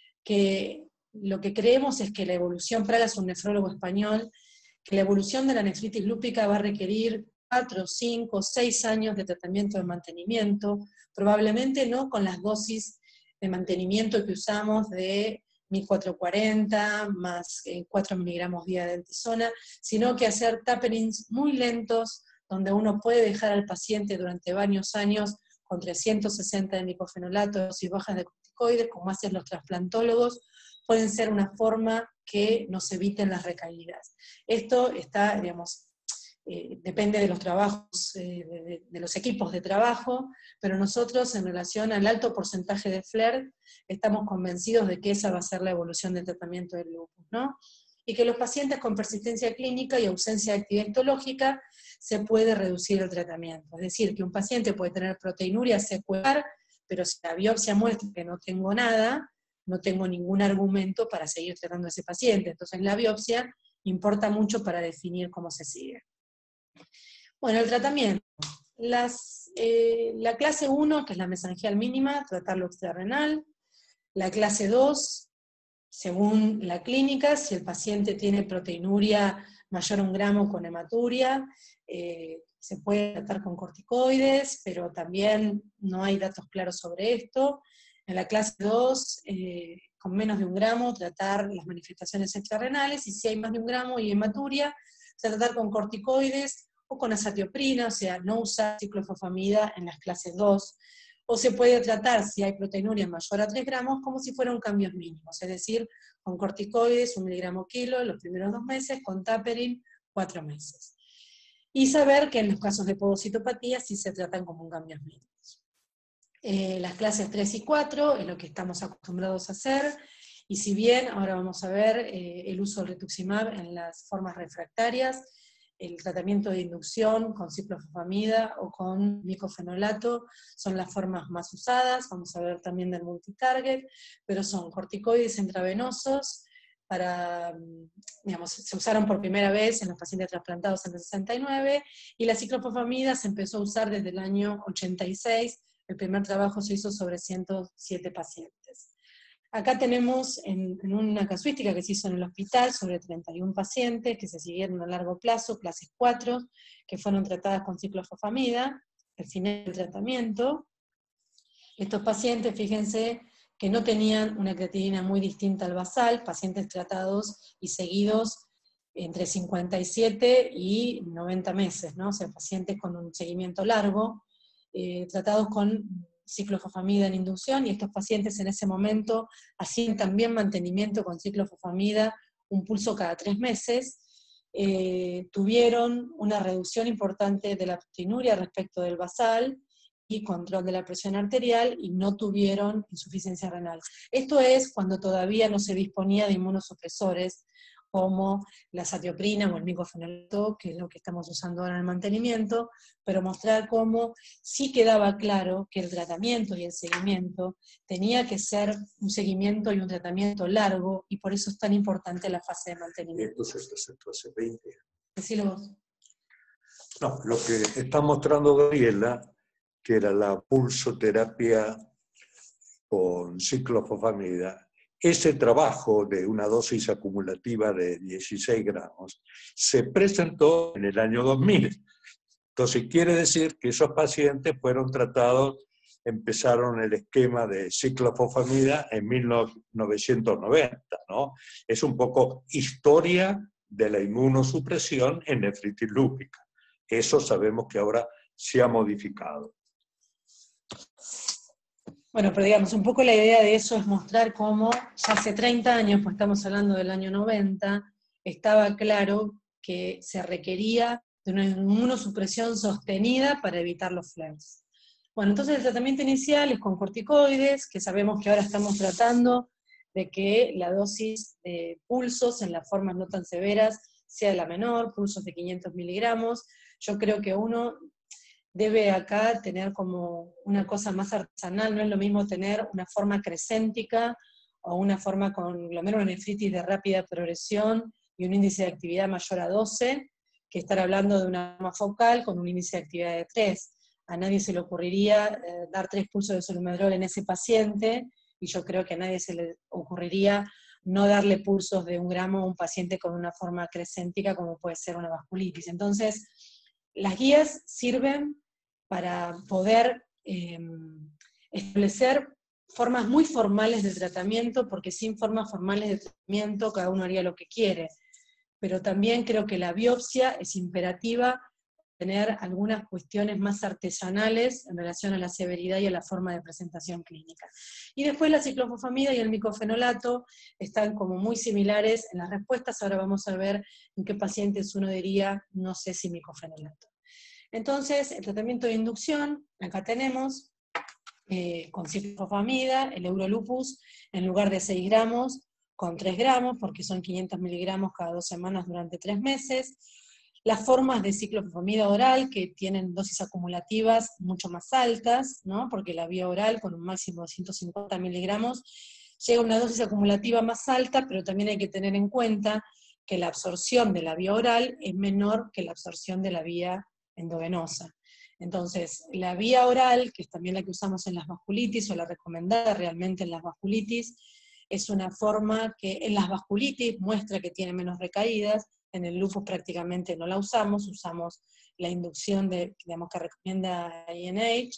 que lo que creemos es que la evolución, Praga es un nefrólogo español, que la evolución de la nefritis lúpica va a requerir cuatro, cinco, seis años de tratamiento de mantenimiento, probablemente no con las dosis de mantenimiento que usamos de mil cuatrocientos cuarenta más cuatro miligramos día de antizona, sino que hacer taperings muy lentos, donde uno puede dejar al paciente durante varios años con trescientos sesenta de micofenolato y bajas de corticoides, como hacen los trasplantólogos, pueden ser una forma que nos eviten las recaídas. Esto está, digamos, Eh, depende de los trabajos, eh, de, de, de los equipos de trabajo, pero nosotros en relación al alto porcentaje de flare, estamos convencidos de que esa va a ser la evolución del tratamiento del lupus, ¿no? Y que los pacientes con persistencia clínica y ausencia de actividad histológica se puede reducir el tratamiento. Es decir, que un paciente puede tener proteinuria secular, pero si la biopsia muestra que no tengo nada, no tengo ningún argumento para seguir tratando a ese paciente. Entonces la biopsia importa mucho para definir cómo se sigue. Bueno, el tratamiento. Las, eh, la clase uno, que es la mesangial mínima, tratarlo extrarrenal. La clase dos, según la clínica, si el paciente tiene proteinuria mayor a un gramo con hematuria, eh, se puede tratar con corticoides, pero también no hay datos claros sobre esto. En la clase dos, eh, con menos de un gramo, tratar las manifestaciones extrarrenales, y si hay más de un gramo y hematuria, se tratar con corticoides o con azatioprina, o sea, no usar ciclofosfamida en las clases dos, o se puede tratar, si hay proteinuria mayor a tres gramos, como si fueran cambios mínimos, es decir, con corticoides, un miligramo kilo, los primeros dos meses, con taperin, cuatro meses. Y saber que en los casos de podocitopatía sí se tratan como cambios mínimos. Eh, las clases tres y cuatro es lo que estamos acostumbrados a hacer, y si bien ahora vamos a ver eh, el uso del rituximab en las formas refractarias, el tratamiento de inducción con ciclofosfamida o con micofenolato son las formas más usadas, vamos a ver también del multitarget, pero son corticoides intravenosos, para, digamos, se usaron por primera vez en los pacientes trasplantados en el sesenta y nueve, y la ciclofosfamida se empezó a usar desde el año ochenta y seis, el primer trabajo se hizo sobre ciento siete pacientes. Acá tenemos en, en una casuística que se hizo en el hospital sobre treinta y uno pacientes que se siguieron a largo plazo, clases cuatro, que fueron tratadas con ciclofosfamida, al final del tratamiento. Estos pacientes, fíjense, que no tenían una creatinina muy distinta al basal, pacientes tratados y seguidos entre cincuenta y siete y noventa meses, ¿no? O sea, pacientes con un seguimiento largo, eh, tratados con ciclofosfamida en inducción, y estos pacientes en ese momento hacían también mantenimiento con ciclofosfamida, un pulso cada tres meses, eh, tuvieron una reducción importante de la proteinuria respecto del basal, y control de la presión arterial, y no tuvieron insuficiencia renal. Esto es cuando todavía no se disponía de inmunosupresores, como la azatioprina o el micofenolato, que es lo que estamos usando ahora en el mantenimiento, pero mostrar cómo sí quedaba claro que el tratamiento y el seguimiento tenía que ser un seguimiento y un tratamiento largo, y por eso es tan importante la fase de mantenimiento. Entonces, esta es la clase veinte. Decilo vos. No, lo que está mostrando Gabriela, que era la pulsoterapia con ciclofosfamida, ese trabajo de una dosis acumulativa de dieciséis gramos se presentó en el año dos mil. Entonces quiere decir que esos pacientes fueron tratados, empezaron el esquema de ciclofosfamida en mil novecientos noventa, ¿no? Es un poco historia de la inmunosupresión en nefritis lúpica. Eso sabemos que ahora se ha modificado. Bueno, pero digamos, un poco la idea de eso es mostrar cómo ya hace treinta años, pues estamos hablando del año noventa, estaba claro que se requería de una inmunosupresión sostenida para evitar los flares. Bueno, entonces el tratamiento inicial es con corticoides, que sabemos que ahora estamos tratando de que la dosis de pulsos en las formas no tan severas sea la menor, pulsos de quinientos miligramos. Yo creo que uno debe acá tener como una cosa más artesanal, no es lo mismo tener una forma crescéntica o una forma con glomerulonefritis de rápida progresión y un índice de actividad mayor a doce, que estar hablando de una forma focal con un índice de actividad de tres. A nadie se le ocurriría eh, dar tres pulsos de solumedrol en ese paciente, y yo creo que a nadie se le ocurriría no darle pulsos de un gramo a un paciente con una forma crescéntica como puede ser una vasculitis. Entonces, las guías sirven para poder eh, establecer formas muy formales de tratamiento, porque sin formas formales de tratamiento cada uno haría lo que quiere. Pero también creo que la biopsia es imperativa tener algunas cuestiones más artesanales en relación a la severidad y a la forma de presentación clínica. Y después la ciclofosfamida y el micofenolato están como muy similares en las respuestas. Ahora vamos a ver en qué pacientes uno diría, no sé si micofenolato. Entonces, el tratamiento de inducción, acá tenemos, eh, con ciclofosfamida, el Eurolupus, en lugar de seis gramos, con tres gramos, porque son quinientos miligramos cada dos semanas durante tres meses. Las formas de ciclofosfamida oral, que tienen dosis acumulativas mucho más altas, ¿no? Porque la vía oral, con un máximo de ciento cincuenta miligramos, llega a una dosis acumulativa más alta, pero también hay que tener en cuenta que la absorción de la vía oral es menor que la absorción de la vía endovenosa. Entonces, la vía oral, que es también la que usamos en las vasculitis, o la recomendada realmente en las vasculitis, es una forma que en las vasculitis muestra que tiene menos recaídas. En el lupus prácticamente no la usamos, usamos la inducción de, digamos, que recomienda I N H.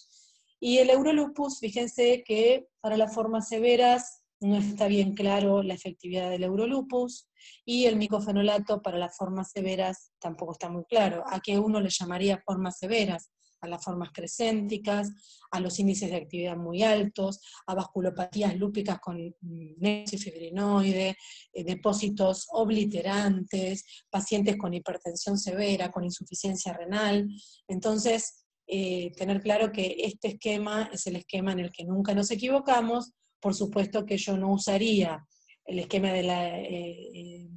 Y el Eurolupus, fíjense que para las formas severas no está bien claro la efectividad del Eurolupus, y el micofenolato para las formas severas tampoco está muy claro. ¿A qué uno le llamaría formas severas? A las formas crescénticas, a los índices de actividad muy altos, a vasculopatías lúpicas con nexus fibrinoide, eh, depósitos obliterantes, pacientes con hipertensión severa, con insuficiencia renal. Entonces, eh, tener claro que este esquema es el esquema en el que nunca nos equivocamos. Por supuesto que yo no usaría el esquema de la, eh,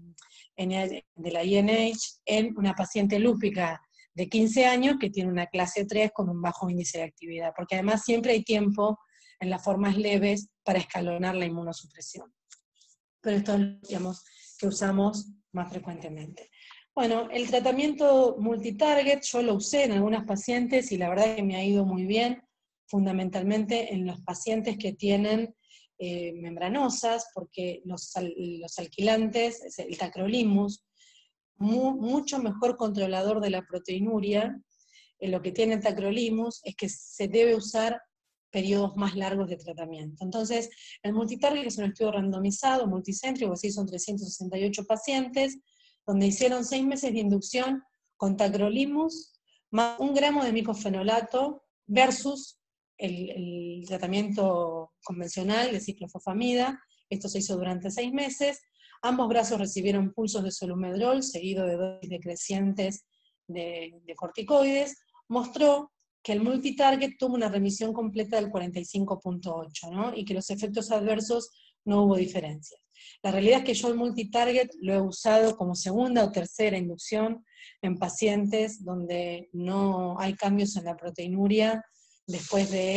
de la I N H en una paciente lúpica de quince años que tiene una clase tres con un bajo índice de actividad, porque además siempre hay tiempo en las formas leves para escalonar la inmunosupresión. Pero esto es, digamos, que usamos más frecuentemente. Bueno, el tratamiento multitarget yo lo usé en algunas pacientes y la verdad es que me ha ido muy bien, fundamentalmente en los pacientes que tienen eh, membranosas, porque los, los alquilantes, el tacrolimus, Mu, mucho mejor controlador de la proteinuria, eh, lo que tiene el tacrolimus es que se debe usar periodos más largos de tratamiento. Entonces, el multitarget es un estudio randomizado, multicéntrico, se hizo en trescientos sesenta y ocho pacientes, donde hicieron seis meses de inducción con tacrolimus, más un gramo de micofenolato, versus el, el tratamiento convencional de ciclofosfamida. Esto se hizo durante seis meses. Ambos brazos recibieron pulsos de solumedrol, seguido de dosis decrecientes de, de corticoides. Mostró que el multitarget tuvo una remisión completa del cuarenta y cinco punto ocho, ¿no? Y que los efectos adversos no hubo diferencias. La realidad es que yo el multitarget lo he usado como segunda o tercera inducción en pacientes donde no hay cambios en la proteinuria después de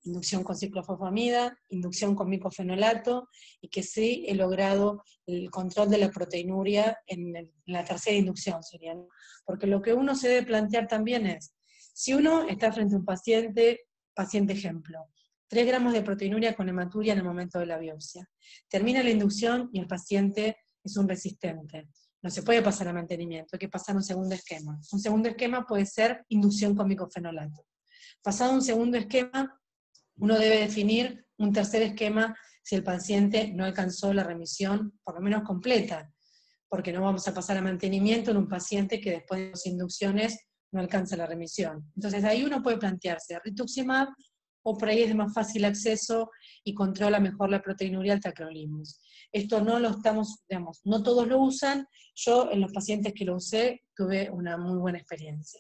inducción con ciclofosfamida, inducción con micofenolato, y que sí he logrado el control de la proteinuria en, el, en la tercera inducción, sería, ¿no? Porque lo que uno se debe plantear también es, si uno está frente a un paciente, paciente ejemplo, tres gramos de proteinuria con hematuria en el momento de la biopsia, termina la inducción y el paciente es un resistente, no se puede pasar a mantenimiento, hay que pasar a un segundo esquema. Un segundo esquema puede ser inducción con micofenolato. Pasado un segundo esquema, uno debe definir un tercer esquema si el paciente no alcanzó la remisión, por lo menos completa, porque no vamos a pasar a mantenimiento en un paciente que después de dos inducciones no alcanza la remisión. Entonces ahí uno puede plantearse rituximab, o por ahí es de más fácil acceso y controla mejor la proteinuria al tacrolimus. Esto no lo estamos, digamos, no todos lo usan, yo en los pacientes que lo usé tuve una muy buena experiencia.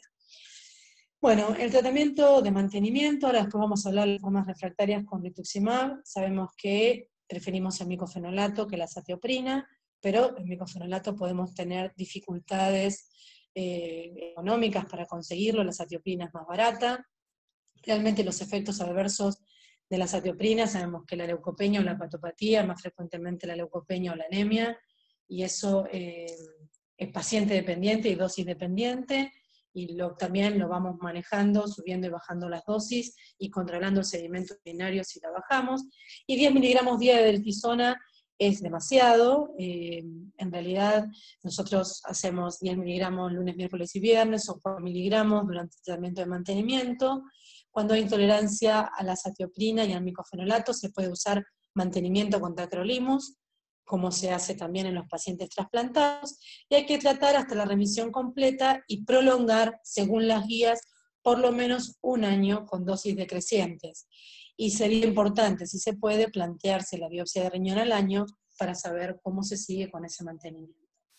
Bueno, el tratamiento de mantenimiento, ahora después vamos a hablar de formas refractarias con rituximab. Sabemos que preferimos el micofenolato que la azatioprina, pero el micofenolato podemos tener dificultades eh, económicas para conseguirlo, la azatioprina es más barata. Realmente los efectos adversos de la azatioprina, sabemos que la leucopenia o la hepatopatía, más frecuentemente la leucopenia o la anemia, y eso eh, es paciente dependiente y dosis dependiente, y lo, también lo vamos manejando, subiendo y bajando las dosis, y controlando el sedimento urinario si la bajamos, y diez miligramos día de deltisona es demasiado, eh, en realidad nosotros hacemos diez miligramos lunes, miércoles y viernes, o cuatro miligramos durante el tratamiento de mantenimiento. Cuando hay intolerancia a la azatioprina y al micofenolato, se puede usar mantenimiento con tacrolimus, como se hace también en los pacientes trasplantados, y hay que tratar hasta la remisión completa y prolongar, según las guías, por lo menos un año con dosis decrecientes. Y sería importante, si se puede, plantearse la biopsia de riñón al año para saber cómo se sigue con ese mantenimiento.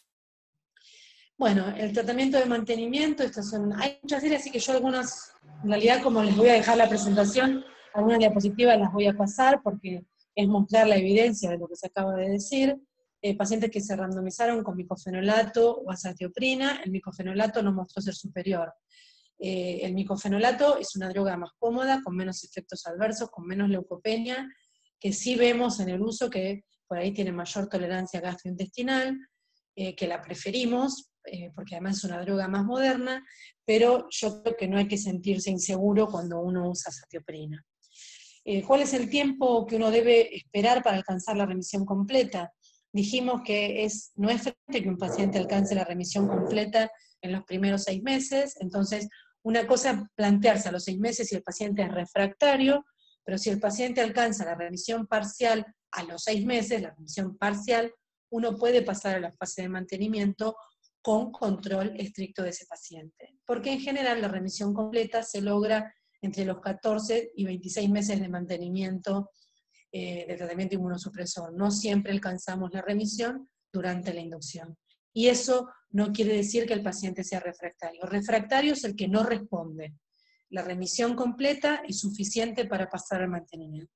Bueno, el tratamiento de mantenimiento, estas son, hay muchas series, así que yo algunas, en realidad como les voy a dejar la presentación, algunas diapositivas las voy a pasar porque es mostrar la evidencia de lo que se acaba de decir. Eh, pacientes que se randomizaron con micofenolato o azatioprina, el micofenolato no mostró ser superior. Eh, el micofenolato es una droga más cómoda, con menos efectos adversos, con menos leucopenia, que sí vemos en el uso que por ahí tiene mayor tolerancia gastrointestinal, eh, que la preferimos, eh, porque además es una droga más moderna, pero yo creo que no hay que sentirse inseguro cuando uno usa azatioprina. Eh, ¿Cuál es el tiempo que uno debe esperar para alcanzar la remisión completa? Dijimos que es, no es frecuente que un paciente alcance la remisión completa en los primeros seis meses, entonces una cosa es plantearse a los seis meses si el paciente es refractario, pero si el paciente alcanza la remisión parcial a los seis meses, la remisión parcial, uno puede pasar a la fase de mantenimiento con control estricto de ese paciente. Porque en general la remisión completa se logra entre los catorce y veintiséis meses de mantenimiento eh, de tratamiento inmunosupresor. No siempre alcanzamos la remisión durante la inducción. Y eso no quiere decir que el paciente sea refractario. Refractario es el que no responde. La remisión completa es suficiente para pasar al mantenimiento.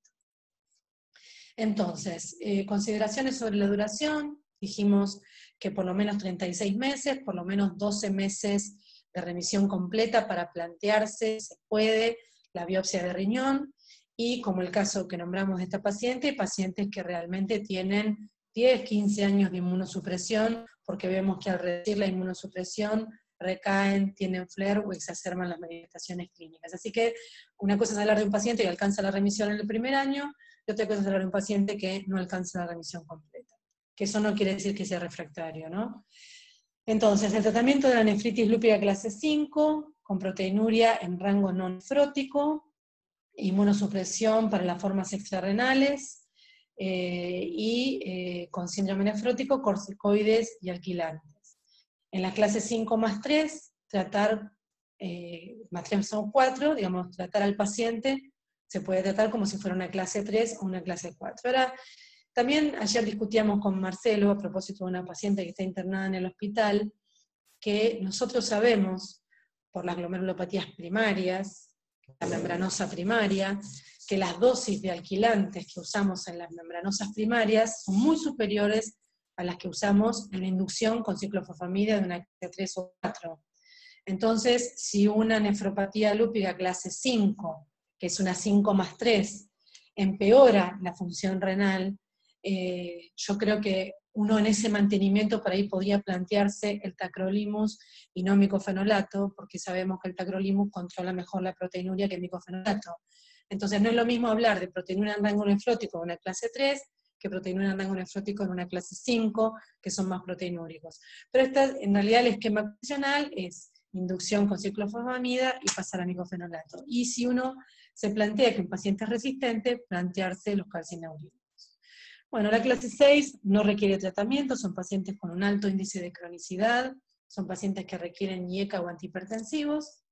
Entonces, eh, consideraciones sobre la duración. Dijimos que por lo menos treinta y seis meses, por lo menos doce meses de remisión completa para plantearse, se puede, la biopsia de riñón, y como el caso que nombramos de esta paciente, pacientes que realmente tienen diez, quince años de inmunosupresión, porque vemos que al reducir la inmunosupresión recaen, tienen flare o exacerban las manifestaciones clínicas. Así que una cosa es hablar de un paciente que alcanza la remisión en el primer año, y otra cosa es hablar de un paciente que no alcanza la remisión completa. Que eso no quiere decir que sea refractario, ¿no? Entonces, el tratamiento de la nefritis lúpica clase cinco, con proteinuria en rango no nefrótico, inmunosupresión para las formas extrarrenales, eh, y eh, con síndrome nefrótico, corticoides y alquilantes. En la clase cinco más tres, tratar, eh, más tres son cuatro, digamos, tratar al paciente, se puede tratar como si fuera una clase tres o una clase cuatro. Ahora, también ayer discutíamos con Marcelo, a propósito de una paciente que está internada en el hospital, que nosotros sabemos, por las glomerulopatías primarias, la membranosa primaria, que las dosis de alquilantes que usamos en las membranosas primarias son muy superiores a las que usamos en la inducción con ciclofosfamida de una clase tres o cuatro. Entonces, si una nefropatía lúpica clase cinco que es una cinco más tres, empeora la función renal, eh, yo creo que uno en ese mantenimiento por ahí podría plantearse el tacrolimus y no micofenolato, porque sabemos que el tacrolimus controla mejor la proteinuria que el micofenolato. Entonces no es lo mismo hablar de proteinuria en rango nefrótico en una clase tres, que proteinuria en rango nefrótico en una clase cinco, que son más proteinúricos. Pero esta, en realidad el esquema convencional es inducción con ciclofosfamida y pasar a micofenolato. Y si uno se plantea que un paciente es resistente, plantearse los calcineurínicos. Bueno, la clase seis no requiere tratamiento, son pacientes con un alto índice de cronicidad, son pacientes que requieren I E C A o antihipertensivos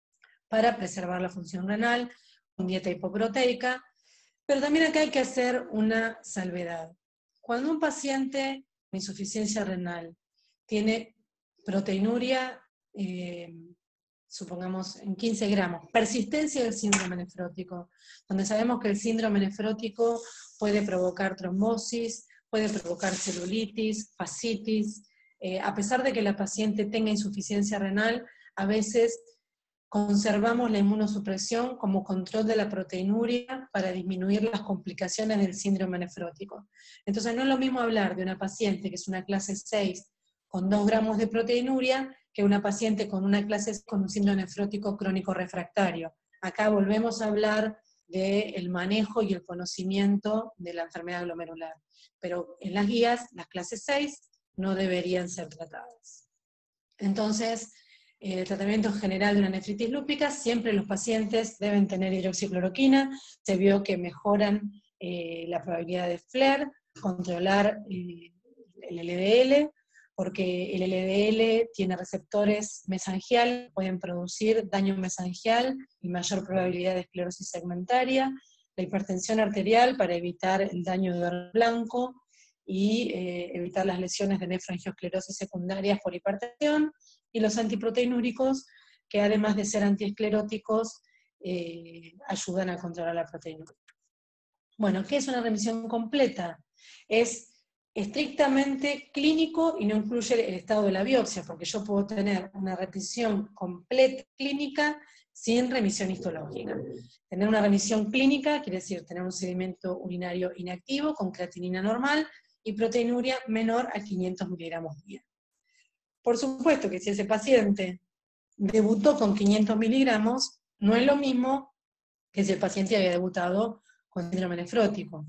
para preservar la función renal, con dieta hipoproteica, pero también acá hay que hacer una salvedad. Cuando un paciente con insuficiencia renal tiene proteinuria, eh, supongamos en quince gramos, persistencia del síndrome nefrótico, donde sabemos que el síndrome nefrótico puede provocar trombosis, puede provocar celulitis, fascitis, eh, a pesar de que la paciente tenga insuficiencia renal, a veces conservamos la inmunosupresión como control de la proteinuria para disminuir las complicaciones del síndrome nefrótico. Entonces no es lo mismo hablar de una paciente que es una clase seis con dos gramos de proteinuria que una paciente con una clase seis con un síndrome nefrótico crónico refractario. Acá volvemos a hablar del manejo y el conocimiento de la enfermedad glomerular. Pero en las guías, las clases seis no deberían ser tratadas. Entonces, el tratamiento general de una nefritis lúpica, siempre los pacientes deben tener hidroxicloroquina, se vio que mejoran eh, la probabilidad de flare, controlar eh, el L D L, porque el L D L tiene receptores mesangiales, pueden producir daño mesangial y mayor probabilidad de esclerosis segmentaria, la hipertensión arterial para evitar el daño de hierro blanco y eh, evitar las lesiones de nefroangiosclerosis secundarias por hipertensión, y los antiproteinúricos, que además de ser antiescleróticos, eh, ayudan a controlar la proteinuria. Bueno, ¿qué es una remisión completa? Es estrictamente clínico y no incluye el estado de la biopsia, porque yo puedo tener una remisión completa clínica sin remisión histológica. Tener una remisión clínica quiere decir tener un sedimento urinario inactivo con creatinina normal y proteinuria menor a quinientos miligramos día. Por supuesto que si ese paciente debutó con quinientos miligramos, no es lo mismo que si el paciente había debutado con síndrome nefrótico.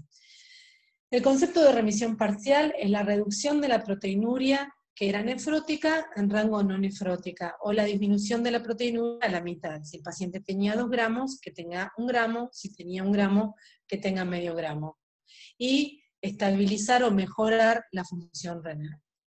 El concepto de remisión parcial es la reducción de la proteinuria que era nefrótica en rango no nefrótica, o la disminución de la proteinuria a la mitad. Si el paciente tenía dos gramos, que tenga un gramo, si tenía un gramo, que tenga medio gramo. Y estabilizar o mejorar la función renal.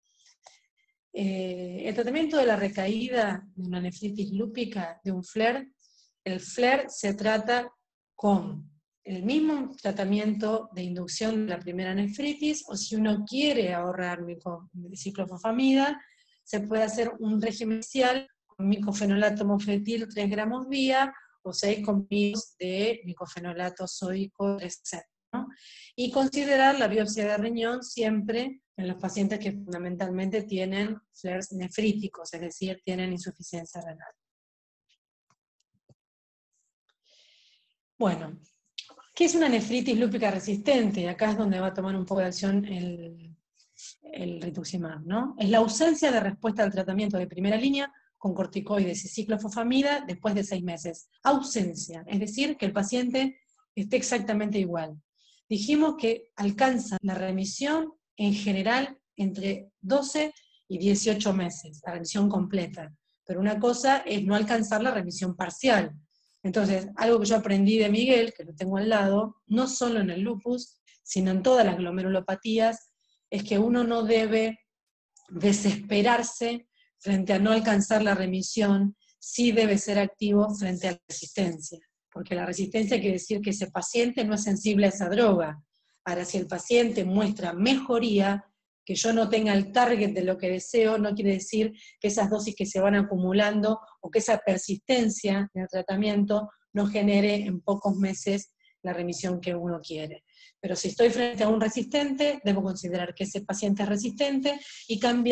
Eh, el tratamiento de la recaída de una nefritis lúpica, de un flare, el flare se trata con el mismo tratamiento de inducción de la primera nefritis, o si uno quiere ahorrar ciclofosfamida, se puede hacer un régimen inicial con micofenolato mofetil tres gramos día, o seis comprimidos de micofenolato sódico tres, ¿no? Y considerar la biopsia de riñón siempre en los pacientes que fundamentalmente tienen flares nefríticos, es decir, tienen insuficiencia renal. Bueno, ¿qué es una nefritis lúpica resistente? Acá es donde va a tomar un poco de acción el, el rituximab, ¿no? Es la ausencia de respuesta al tratamiento de primera línea con corticoides y ciclofosfamida después de seis meses. Ausencia, es decir, que el paciente esté exactamente igual. Dijimos que alcanza la remisión en general entre doce y dieciocho meses, la remisión completa. Pero una cosa es no alcanzar la remisión parcial. Entonces, algo que yo aprendí de Miguel, que lo tengo al lado, no solo en el lupus, sino en todas las glomerulopatías, es que uno no debe desesperarse frente a no alcanzar la remisión, sí debe ser activo frente a la resistencia. Porque la resistencia quiere decir que ese paciente no es sensible a esa droga. Ahora, si el paciente muestra mejoría, que yo no tenga el target de lo que deseo, no quiere decir que esas dosis que se van acumulando o que esa persistencia en el tratamiento no genere en pocos meses la remisión que uno quiere. Pero si estoy frente a un resistente, debo considerar que ese paciente es resistente y cambiar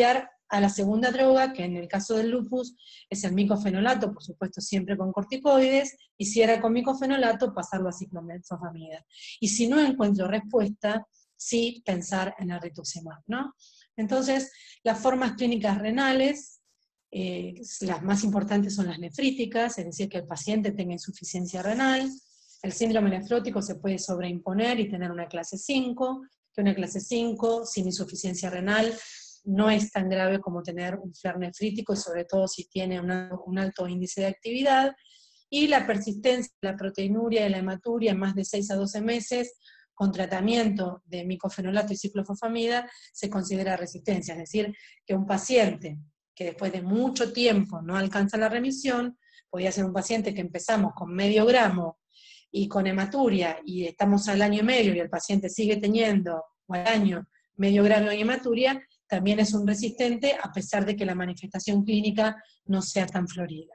a la segunda droga, que en el caso del lupus es el micofenolato, por supuesto siempre con corticoides, y si era con micofenolato, pasarlo a ciclofosfamida. Y si no encuentro respuesta, sí pensar en el rituximab, ¿no? Entonces, las formas clínicas renales, eh, las más importantes son las nefríticas, es decir, que el paciente tenga insuficiencia renal. El síndrome nefrótico se puede sobreimponer y tener una clase cinco, que una clase cinco sin insuficiencia renal no es tan grave como tener un flare nefrítico, y sobre todo si tiene una, un alto índice de actividad. Y la persistencia, la proteinuria y la hematuria en más de seis a doce meses, con tratamiento de micofenolato y ciclofosfamida, se considera resistencia, es decir, que un paciente que después de mucho tiempo no alcanza la remisión, podría ser un paciente que empezamos con medio gramo y con hematuria, y estamos al año y medio y el paciente sigue teniendo, o al año, medio gramo de hematuria, también es un resistente, a pesar de que la manifestación clínica no sea tan florida.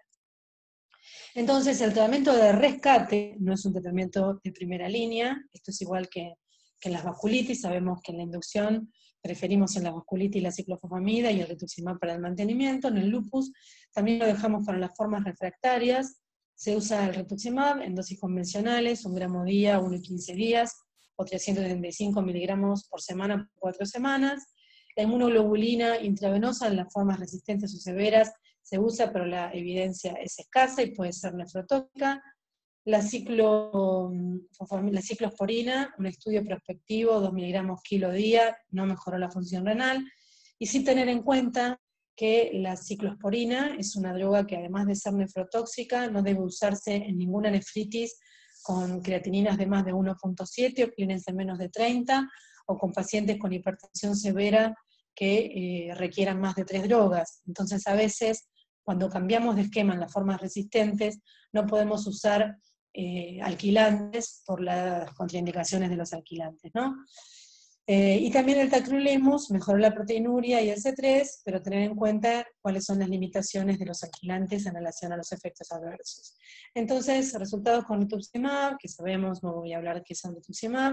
Entonces, el tratamiento de rescate no es un tratamiento de primera línea, esto es igual que, que en las vasculitis, sabemos que en la inducción preferimos en la vasculitis la ciclofosfamida y el rituximab para el mantenimiento. En el lupus también lo dejamos para las formas refractarias, se usa el rituximab en dosis convencionales, un gramo día, uno y quince días, o trescientos setenta y cinco miligramos por semana por cuatro semanas. La inmunoglobulina intravenosa en las formas resistentes o severas se usa, pero la evidencia es escasa y puede ser nefrotóxica. La, ciclo, la ciclosporina, un estudio prospectivo, dos miligramos kilo día, no mejoró la función renal, y sin tener en cuenta que la ciclosporina es una droga que además de ser nefrotóxica, no debe usarse en ninguna nefritis con creatininas de más de uno punto siete o clearance de menos de treinta, o con pacientes con hipertensión severa que eh, requieran más de tres drogas. Entonces a veces, cuando cambiamos de esquema en las formas resistentes, no podemos usar eh, alquilantes por las contraindicaciones de los alquilantes, ¿no? Eh, y también el tacrolimus mejoró la proteinuria y el C tres, pero tener en cuenta cuáles son las limitaciones de los alquilantes en relación a los efectos adversos. Entonces, resultados con rituximab, que sabemos, no voy a hablar de qué es el rituximab,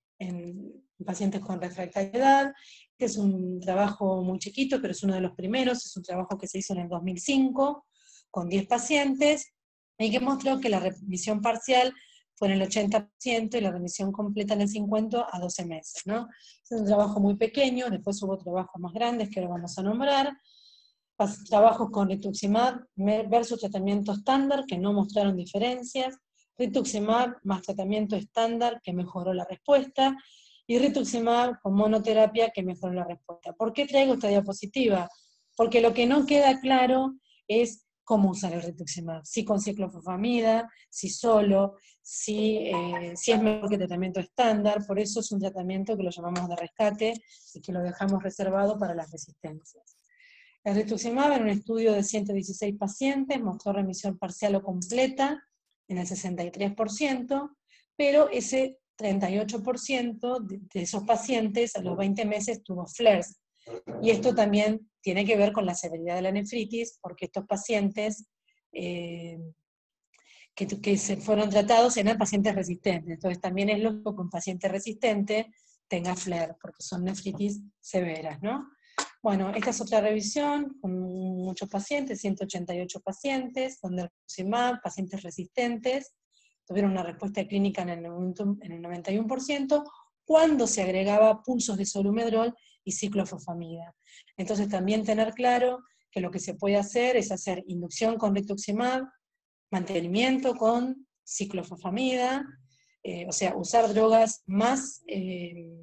en pacientes con refractariedad. Este es un trabajo muy chiquito, pero es uno de los primeros, es un trabajo que se hizo en el dos mil cinco, con diez pacientes, y que mostró que la remisión parcial fue en el ochenta por ciento y la remisión completa en el cincuenta por ciento a doce meses, ¿no? Es un trabajo muy pequeño, después hubo trabajos más grandes que ahora vamos a nombrar, trabajos con rituximab versus tratamiento estándar que no mostraron diferencias, rituximab más tratamiento estándar que mejoró la respuesta, y rituximab con monoterapia que mejoró la respuesta. ¿Por qué traigo esta diapositiva? Porque lo que no queda claro es cómo usar el rituximab, si con ciclofosfamida, si solo, si, eh, si es mejor que tratamiento estándar. Por eso es un tratamiento que lo llamamos de rescate y que lo dejamos reservado para las resistencias. El rituximab en un estudio de ciento dieciséis pacientes mostró remisión parcial o completa en el sesenta y tres por ciento, pero ese treinta y ocho por ciento de, de esos pacientes a los veinte meses tuvo flares. Y esto también tiene que ver con la severidad de la nefritis, porque estos pacientes eh, que, que se fueron tratados eran pacientes resistentes. Entonces también es lógico que un paciente resistente tenga flare, porque son nefritis severas, ¿no? Bueno, esta es otra revisión con muchos pacientes, ciento ochenta y ocho pacientes, donde el rituximab, pacientes resistentes, tuvieron una respuesta clínica en el, en el noventa y uno por ciento, cuando se agregaba pulsos de solumedrol y ciclofosfamida. Entonces también tener claro que lo que se puede hacer es hacer inducción con rituximab, mantenimiento con ciclofosfamida, eh, o sea, usar drogas más... Eh,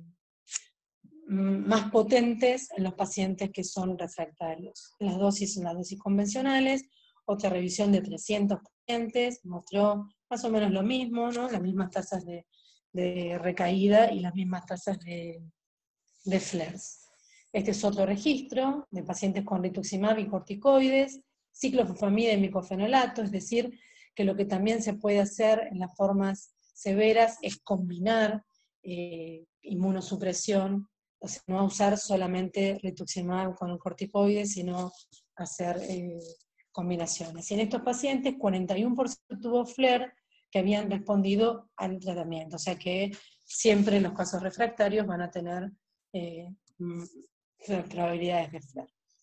más potentes en los pacientes que son refractarios. Las dosis son las dosis convencionales. Otra revisión de trescientos pacientes mostró más o menos lo mismo, ¿no? Las mismas tasas de, de recaída y las mismas tasas de, de flares. Este es otro registro de pacientes con rituximab y corticoides, ciclofosfamida y micofenolato, es decir, que lo que también se puede hacer en las formas severas es combinar eh, inmunosupresión, o sea, no usar solamente rituximab con un corticoide, sino hacer eh, combinaciones. Y en estos pacientes, cuarenta y uno por ciento tuvo flare que habían respondido al tratamiento, o sea que siempre los casos refractarios van a tener eh, probabilidades de flare.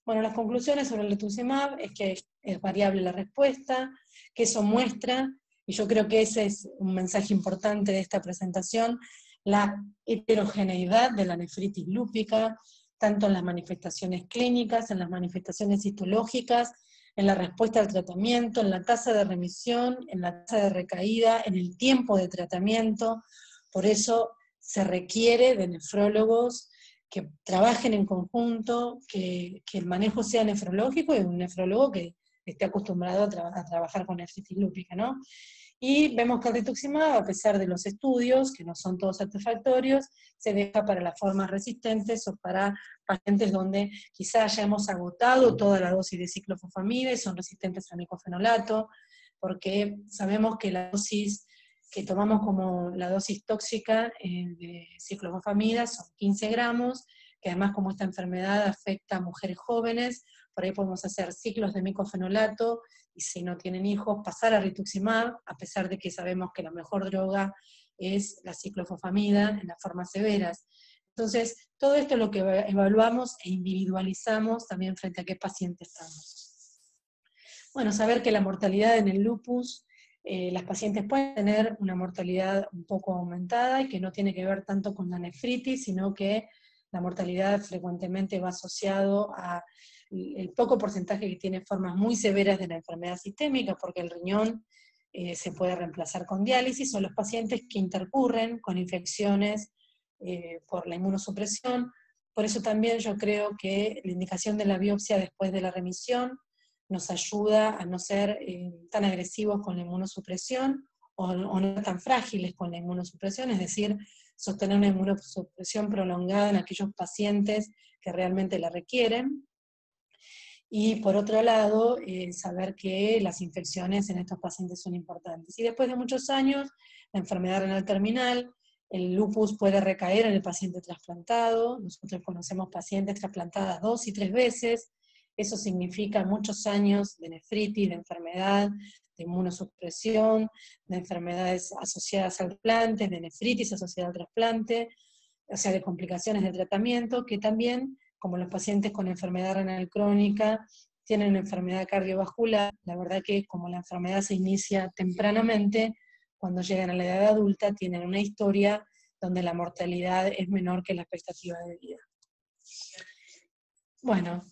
Bueno, las conclusiones sobre el rituximab es que es variable la respuesta, que eso muestra, y yo creo que ese es un mensaje importante de esta presentación, la heterogeneidad de la nefritis lúpica, tanto en las manifestaciones clínicas, en las manifestaciones histológicas, en la respuesta al tratamiento, en la tasa de remisión, en la tasa de recaída, en el tiempo de tratamiento. Por eso se requiere de nefrólogos que trabajen en conjunto, que, que el manejo sea nefrológico, y un nefrólogo que esté acostumbrado a, tra a trabajar con nefritis lúpica, ¿no? Y vemos que el rituximab, a pesar de los estudios, que no son todos satisfactorios, se deja para las formas resistentes o para pacientes donde quizás ya hemos agotado toda la dosis de ciclofosfamida y son resistentes al micofenolato, porque sabemos que la dosis que tomamos como la dosis tóxica eh, de ciclofosfamida son quince gramos, que además como esta enfermedad afecta a mujeres jóvenes, por ahí podemos hacer ciclos de micofenolato, y si no tienen hijos, pasar a rituximab, a pesar de que sabemos que la mejor droga es la ciclofosfamida en las formas severas. Entonces, todo esto es lo que evaluamos e individualizamos también frente a qué paciente estamos. Bueno, saber que la mortalidad en el lupus, eh, las pacientes pueden tener una mortalidad un poco aumentada y que no tiene que ver tanto con la nefritis, sino que la mortalidad frecuentemente va asociado a el poco porcentaje que tiene formas muy severas de la enfermedad sistémica, porque el riñón eh, se puede reemplazar con diálisis, o los pacientes que intercurren con infecciones eh, por la inmunosupresión. Por eso también yo creo que la indicación de la biopsia después de la remisión nos ayuda a no ser eh, tan agresivos con la inmunosupresión, o, o no tan frágiles con la inmunosupresión, es decir, sostener una inmunosupresión prolongada en aquellos pacientes que realmente la requieren. Y por otro lado, eh, saber que las infecciones en estos pacientes son importantes. Y después de muchos años, la enfermedad renal terminal, el lupus puede recaer en el paciente trasplantado. Nosotros conocemos pacientes trasplantadas dos y tres veces. Eso significa muchos años de nefritis, de enfermedad, de inmunosupresión, de enfermedades asociadas al trasplante, de nefritis asociada al trasplante, o sea, de complicaciones de tratamiento, que también, como los pacientes con enfermedad renal crónica tienen una enfermedad cardiovascular, la verdad que como la enfermedad se inicia tempranamente, cuando llegan a la edad adulta tienen una historia donde la mortalidad es menor que la expectativa de vida. Bueno,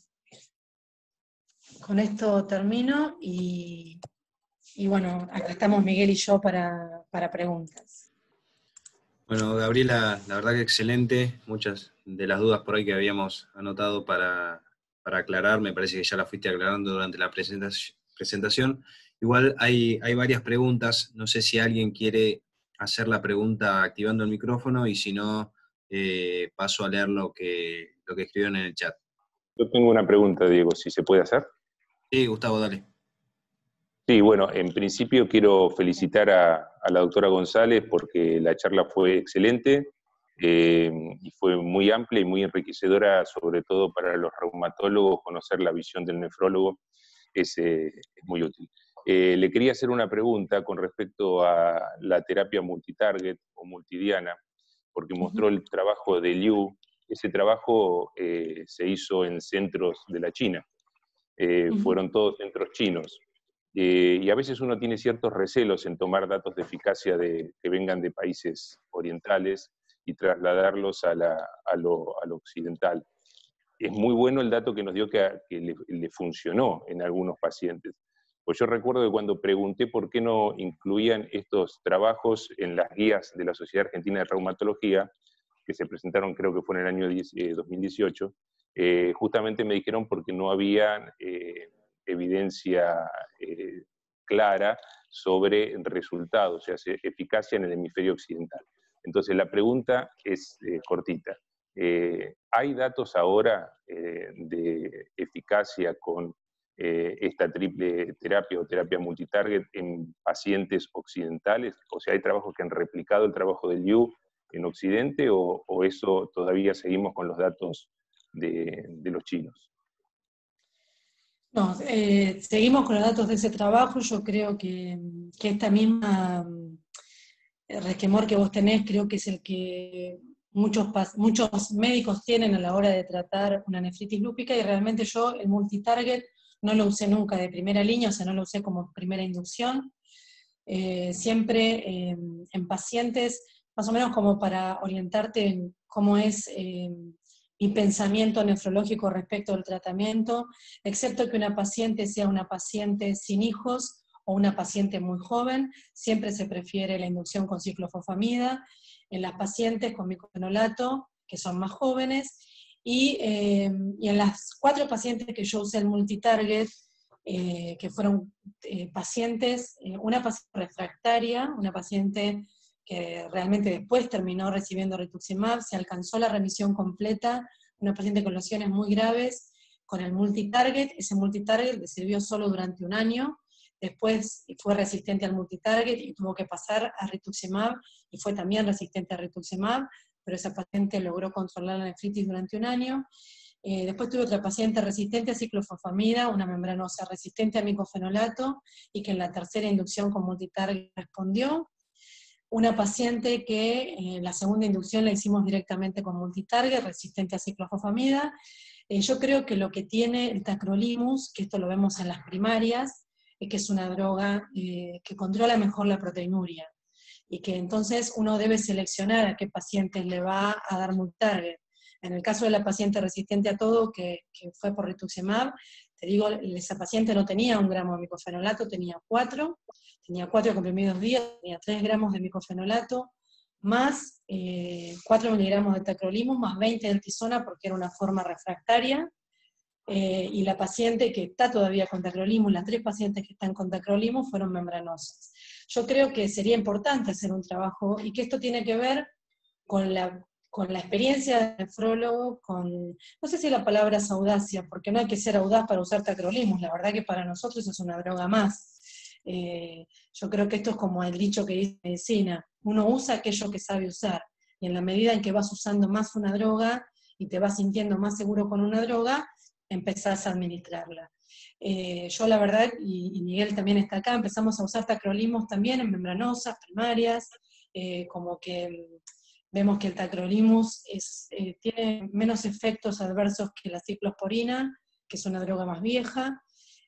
con esto termino y, y bueno, acá estamos Miguel y yo para, para preguntas. Bueno, Gabriela, la verdad que excelente. Muchas de las dudas por ahí que habíamos anotado para, para aclarar, me parece que ya las fuiste aclarando durante la presentación. Igual hay, hay varias preguntas, no sé si alguien quiere hacer la pregunta activando el micrófono, y si no, eh, paso a leer lo que, lo que escribieron en el chat. Yo tengo una pregunta, Diego, si se puede hacer. Sí, Gustavo, dale. Sí, bueno, en principio quiero felicitar a, a la doctora González porque la charla fue excelente eh, y fue muy amplia y muy enriquecedora, sobre todo para los reumatólogos. Conocer la visión del nefrólogo es, eh, es muy útil. Eh, le quería hacer una pregunta con respecto a la terapia multitarget o multidiana, porque mostró el trabajo de Liu. Ese trabajo eh, se hizo en centros de la China, eh, uh-huh. Fueron todos centros chinos. Eh, y a veces uno tiene ciertos recelos en tomar datos de eficacia de, que vengan de países orientales y trasladarlos a, la, a, lo, a lo occidental. Es muy bueno el dato que nos dio que, que le, le funcionó en algunos pacientes. Pues yo recuerdo que cuando pregunté por qué no incluían estos trabajos en las guías de la Sociedad Argentina de Reumatología, que se presentaron creo que fue en el año dos mil dieciocho, eh, justamente me dijeron porque no había eh, evidencia eh, clara sobre resultados, o sea, eficacia en el hemisferio occidental. Entonces la pregunta es eh, cortita. Eh, ¿Hay datos ahora eh, de eficacia con eh, esta triple terapia o terapia multitarget en pacientes occidentales? O sea, ¿hay trabajos que han replicado el trabajo del Liu en Occidente, o, o eso todavía seguimos con los datos de, de los chinos? No, eh, seguimos con los datos de ese trabajo. Yo creo que, que esta misma el resquemor que vos tenés, creo que es el que muchos, muchos médicos tienen a la hora de tratar una nefritis lúpica, y realmente yo el multitarget no lo usé nunca de primera línea, o sea, no lo usé como primera inducción, eh, siempre eh, en pacientes, más o menos como para orientarte en cómo es eh, mi pensamiento nefrológico respecto al tratamiento, excepto que una paciente sea una paciente sin hijos o una paciente muy joven, siempre se prefiere la inducción con ciclofosfamida. En las pacientes con micofenolato, que son más jóvenes, y, eh, y en las cuatro pacientes que yo usé el multitarget, eh, que fueron eh, pacientes, eh, una paciente refractaria, una paciente que realmente después terminó recibiendo rituximab, se alcanzó la remisión completa, una paciente con lesiones muy graves, con el multitarget. Ese multitarget le sirvió solo durante un año, después fue resistente al multitarget y tuvo que pasar a rituximab, y fue también resistente a rituximab, pero esa paciente logró controlar la nefritis durante un año. Eh, después tuve otra paciente resistente a ciclofosfamida, una membranosa resistente a micofenolato, y que en la tercera inducción con multitarget respondió. Una paciente que en eh, la segunda inducción la hicimos directamente con multitarget, resistente a ciclofosfamida. Eh, yo creo que lo que tiene el tacrolimus, que esto lo vemos en las primarias, es que es una droga eh, que controla mejor la proteinuria, y que entonces uno debe seleccionar a qué pacientes le va a dar multitarget. En el caso de la paciente resistente a todo, que, que fue por rituximab, te digo, esa paciente no tenía un gramo de micofenolato, tenía cuatro, tenía cuatro comprimidos día, tenía tres gramos de micofenolato, más eh, cuatro miligramos de tacrolimus, más veinte de altisona, porque era una forma refractaria, eh, y la paciente que está todavía con tacrolimus, las tres pacientes que están con tacrolimus fueron membranosas. Yo creo que sería importante hacer un trabajo, y que esto tiene que ver con la, con la experiencia del nefrólogo, con, no sé si la palabra es audacia, porque no hay que ser audaz para usar tacrolimus, la verdad que para nosotros es una droga más. Eh, yo creo que esto es como el dicho que dice medicina, uno usa aquello que sabe usar, y en la medida en que vas usando más una droga, y te vas sintiendo más seguro con una droga, empezás a administrarla. Eh, yo la verdad, y, y Miguel también está acá, empezamos a usar tacrolimus también en membranosas, primarias, eh, como que vemos que el tacrolimus es, eh, tiene menos efectos adversos que la ciclosporina, que es una droga más vieja,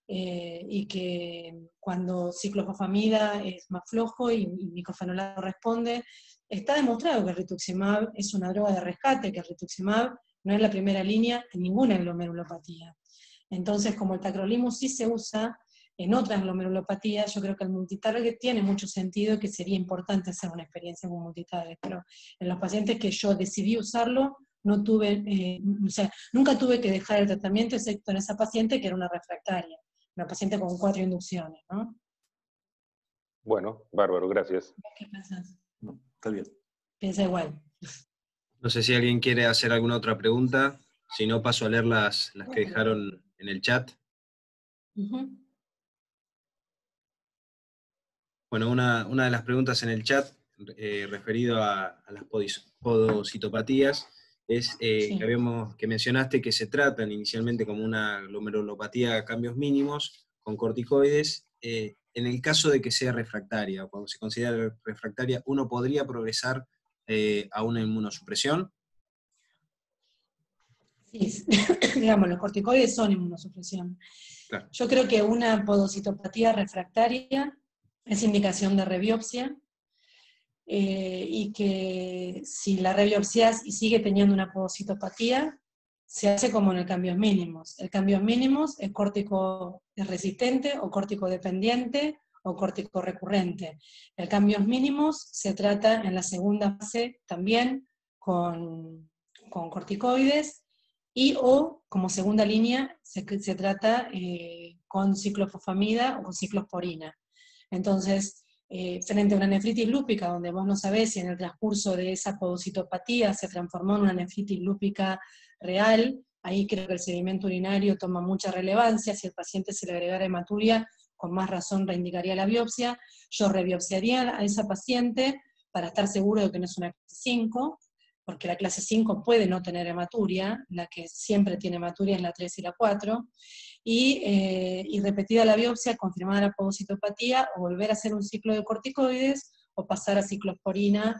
eh, y que cuando ciclofosfamida es más flojo y, y micofenolato responde. Está demostrado que el rituximab es una droga de rescate, que el rituximab no es la primera línea en ninguna glomerulopatía. Entonces, como el tacrolimus sí se usa en otras glomerulopatías, yo creo que el multitarget tiene mucho sentido, que sería importante hacer una experiencia con multitarget, pero en los pacientes que yo decidí usarlo, no tuve, eh, o sea, nunca tuve que dejar el tratamiento, excepto en esa paciente que era una refractaria, una paciente con cuatro inducciones, ¿no? Bueno, bárbaro, gracias. ¿Qué pensás? No, está bien. Piensa igual. No sé si alguien quiere hacer alguna otra pregunta, si no paso a leer las, las que dejaron en el chat. Uh-huh. Bueno, una, una de las preguntas en el chat, eh, referido a, a las podocitopatías, es eh, Sí. que, habíamos, que mencionaste que se tratan inicialmente como una glomerulopatía a cambios mínimos, con corticoides. Eh, en el caso de que sea refractaria, o cuando se considera refractaria, ¿uno podría progresar eh, a una inmunosupresión? Sí, digamos, los corticoides son inmunosupresión. Claro. Yo creo que una podocitopatía refractaria es indicación de rebiopsia, eh, y que si la rebiopsias y sigue teniendo una podocitopatía, se hace como en el cambios mínimos. El cambios mínimos es córtico resistente o córtico dependiente o córtico recurrente. El cambios mínimos se trata en la segunda fase también con, con corticoides, y o como segunda línea se, se trata eh, con ciclofosfamida o con ciclosporina. Entonces, eh, frente a una nefritis lúpica, donde vos no sabés si en el transcurso de esa podocitopatía se transformó en una nefritis lúpica real, ahí creo que el sedimento urinario toma mucha relevancia. Si el paciente se le agregara hematuria, con más razón reindicaría la biopsia. Yo rebiopsiaría a esa paciente para estar seguro de que no es una clase cinco, porque la clase cinco puede no tener hematuria, la que siempre tiene hematuria es la tres y la cuatro, y, eh, y repetida la biopsia, confirmada la podocitopatía, o volver a hacer un ciclo de corticoides, o pasar a ciclosporina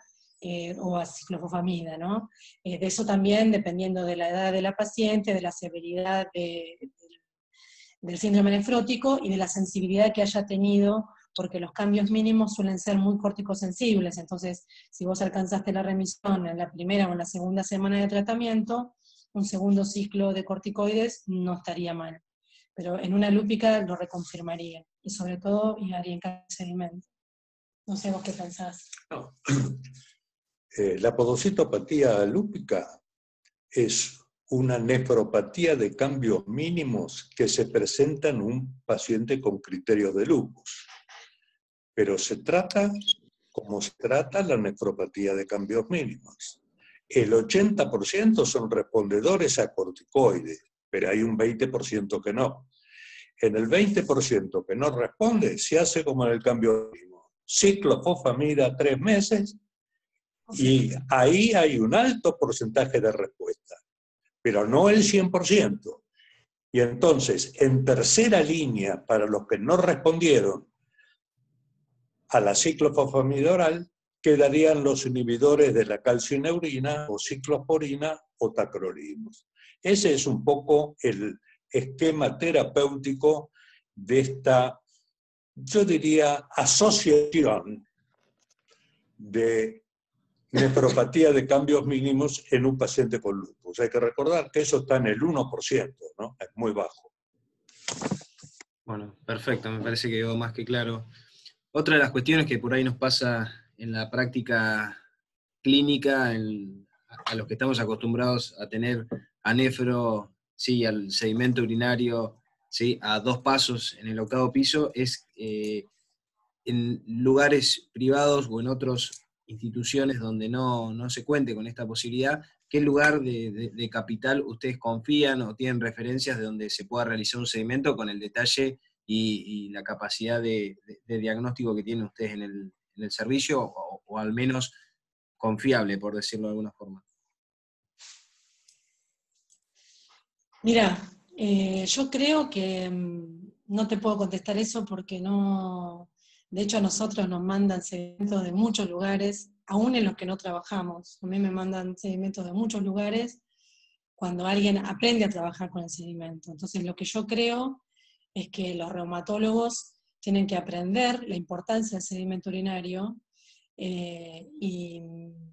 eh, o a ciclofosfamida, ¿no? Eh, de eso también, dependiendo de la edad de la paciente, de la severidad de, de, del síndrome nefrótico y de la sensibilidad que haya tenido, porque los cambios mínimos suelen ser muy corticosensibles. Entonces, si vos alcanzaste la remisión en la primera o en la segunda semana de tratamiento, un segundo ciclo de corticoides no estaría mal. Pero en una lúpica lo reconfirmaría, y sobre todo y haría en cada sedimento. No sé vos qué pensás. No. Eh, la podocitopatía lúpica es una nefropatía de cambios mínimos que se presenta en un paciente con criterios de lupus. Pero se trata como se trata la nefropatía de cambios mínimos. El ochenta por ciento son respondedores a corticoides, pero hay un veinte por ciento que no. En el veinte por ciento que no responde, se hace como en el cambio mínimo. Ciclofosfamida tres meses, y ahí hay un alto porcentaje de respuesta, pero no el cien por ciento. Y entonces, en tercera línea, para los que no respondieron a la ciclofosfamida oral, quedarían los inhibidores de la calcineurina o ciclosporina o tacrolimus. Ese es un poco el esquema terapéutico de esta, yo diría, asociación de nefropatía de cambios mínimos en un paciente con lupus. Hay que recordar que eso está en el uno por ciento, ¿no? Es muy bajo. Bueno, perfecto, me parece que quedó más que claro. Otra de las cuestiones que por ahí nos pasa en la práctica clínica, en, a los que estamos acostumbrados a tener a nefro, sí, al sedimento urinario, sí, a dos pasos en el octavo piso, es eh, en lugares privados o en otras instituciones donde no, no se cuente con esta posibilidad, ¿qué lugar de, de, de capital ustedes confían o tienen referencias de donde se pueda realizar un sedimento con el detalle y, y la capacidad de, de, de diagnóstico que tienen ustedes en el, en el servicio, o, o al menos confiable, por decirlo de alguna forma? Mira, eh, yo creo que mmm, no te puedo contestar eso porque no, de hecho a nosotros nos mandan sedimentos de muchos lugares, aún en los que no trabajamos. A mí me mandan sedimentos de muchos lugares cuando alguien aprende a trabajar con el sedimento. Entonces lo que yo creo es que los reumatólogos tienen que aprender la importancia del sedimento urinario eh, y,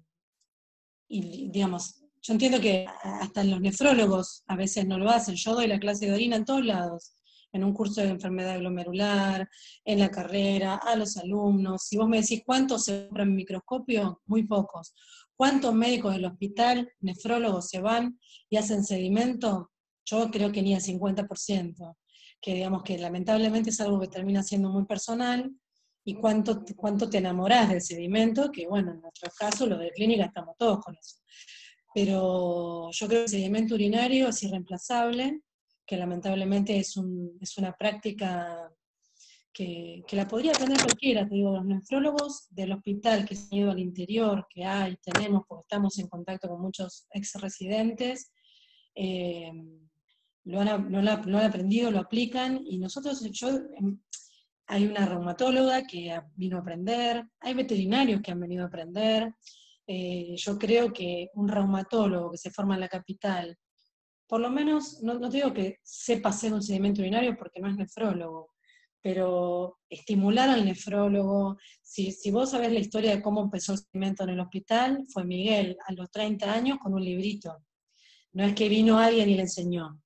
y, digamos, yo entiendo que hasta los nefrólogos a veces no lo hacen. Yo doy la clase de orina en todos lados, en un curso de enfermedad glomerular, en la carrera, a los alumnos. Si vos me decís cuántos se compran en microscopio, muy pocos. ¿Cuántos médicos del hospital, nefrólogos, se van y hacen sedimento? Yo creo que ni el cincuenta por ciento. Que digamos que lamentablemente es algo que termina siendo muy personal. Y cuánto, cuánto te enamorás del sedimento, que bueno, en nuestro caso, lo de clínica, estamos todos con eso. Pero yo creo que el sedimento urinario es irreemplazable, que lamentablemente es, un, es una práctica que, que la podría tener cualquiera. Te digo, los nefrólogos del hospital que se han ido al interior, que hay, tenemos, porque estamos en contacto con muchos ex residentes, eh, lo, han, lo, lo han aprendido, lo aplican, y nosotros, yo, hay una reumatóloga que vino a aprender, hay veterinarios que han venido a aprender. Eh, yo creo que un reumatólogo que se forma en la capital, por lo menos, no, no te digo que sepa hacer un sedimento urinario porque no es nefrólogo, pero estimular al nefrólogo. Si, si vos sabés la historia de cómo empezó el sedimento en el hospital, fue Miguel, a los treinta años, con un librito. No es que vino alguien y le enseñó.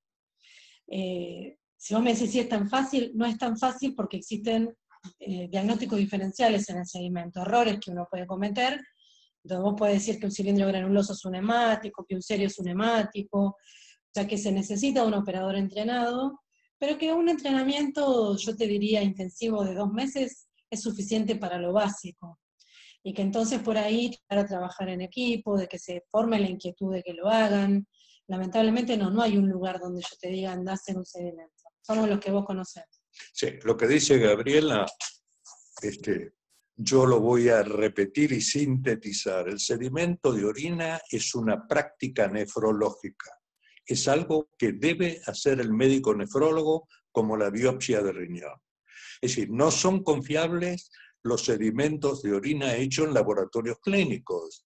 Eh, si vos me decís si es tan fácil, no es tan fácil porque existen eh, diagnósticos diferenciales en el sedimento, errores que uno puede cometer. Entonces vos podés decir que un cilindro granuloso es un hemático, que un serio es un hemático, o sea que se necesita un operador entrenado, pero que un entrenamiento, yo te diría, intensivo de dos meses es suficiente para lo básico. Y que entonces por ahí para trabajar en equipo, de que se forme la inquietud de que lo hagan. Lamentablemente no, no hay un lugar donde yo te diga andá a hacer un sedimento. Somos los que vos conocés. Sí, lo que dice Gabriela, este, yo lo voy a repetir y sintetizar. El sedimento de orina es una práctica nefrológica. Es algo que debe hacer el médico nefrólogo, como la biopsia de riñón. Es decir, no son confiables los sedimentos de orina hechos en laboratorios clínicos,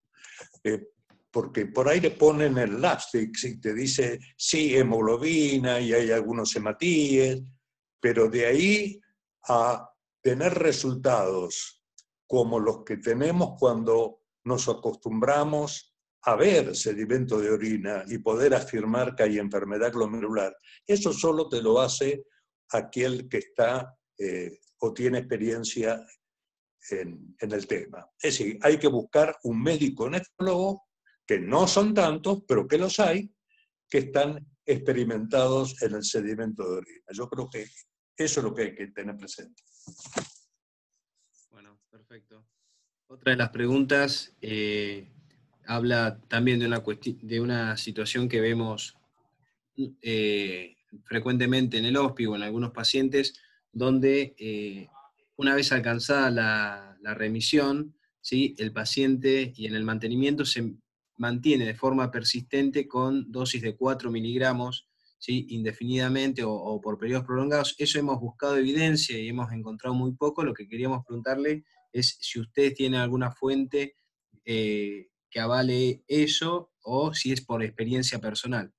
Eh, porque por ahí le ponen el Lastix y te dice, sí, hemoglobina y hay algunos hematíes, pero de ahí a tener resultados como los que tenemos cuando nos acostumbramos a ver sedimento de orina y poder afirmar que hay enfermedad glomerular, eso solo te lo hace aquel que está eh, o tiene experiencia en, en el tema. Es decir, hay que buscar un médico nefrólogo, que no son tantos, pero que los hay, que están experimentados en el sedimento de orina. Yo creo que eso es lo que hay que tener presente. Bueno, perfecto. Otra de las preguntas eh, habla también de una, de una situación que vemos eh, frecuentemente en el hospi o en algunos pacientes, donde eh, una vez alcanzada la, la remisión, ¿sí?, el paciente y en el mantenimiento se mantiene de forma persistente con dosis de cuatro miligramos, ¿sí?, indefinidamente o, o por periodos prolongados. Eso hemos buscado evidencia y hemos encontrado muy poco. Lo que queríamos preguntarle es si ustedes tienen alguna fuente eh, que avale eso o si es por experiencia personal.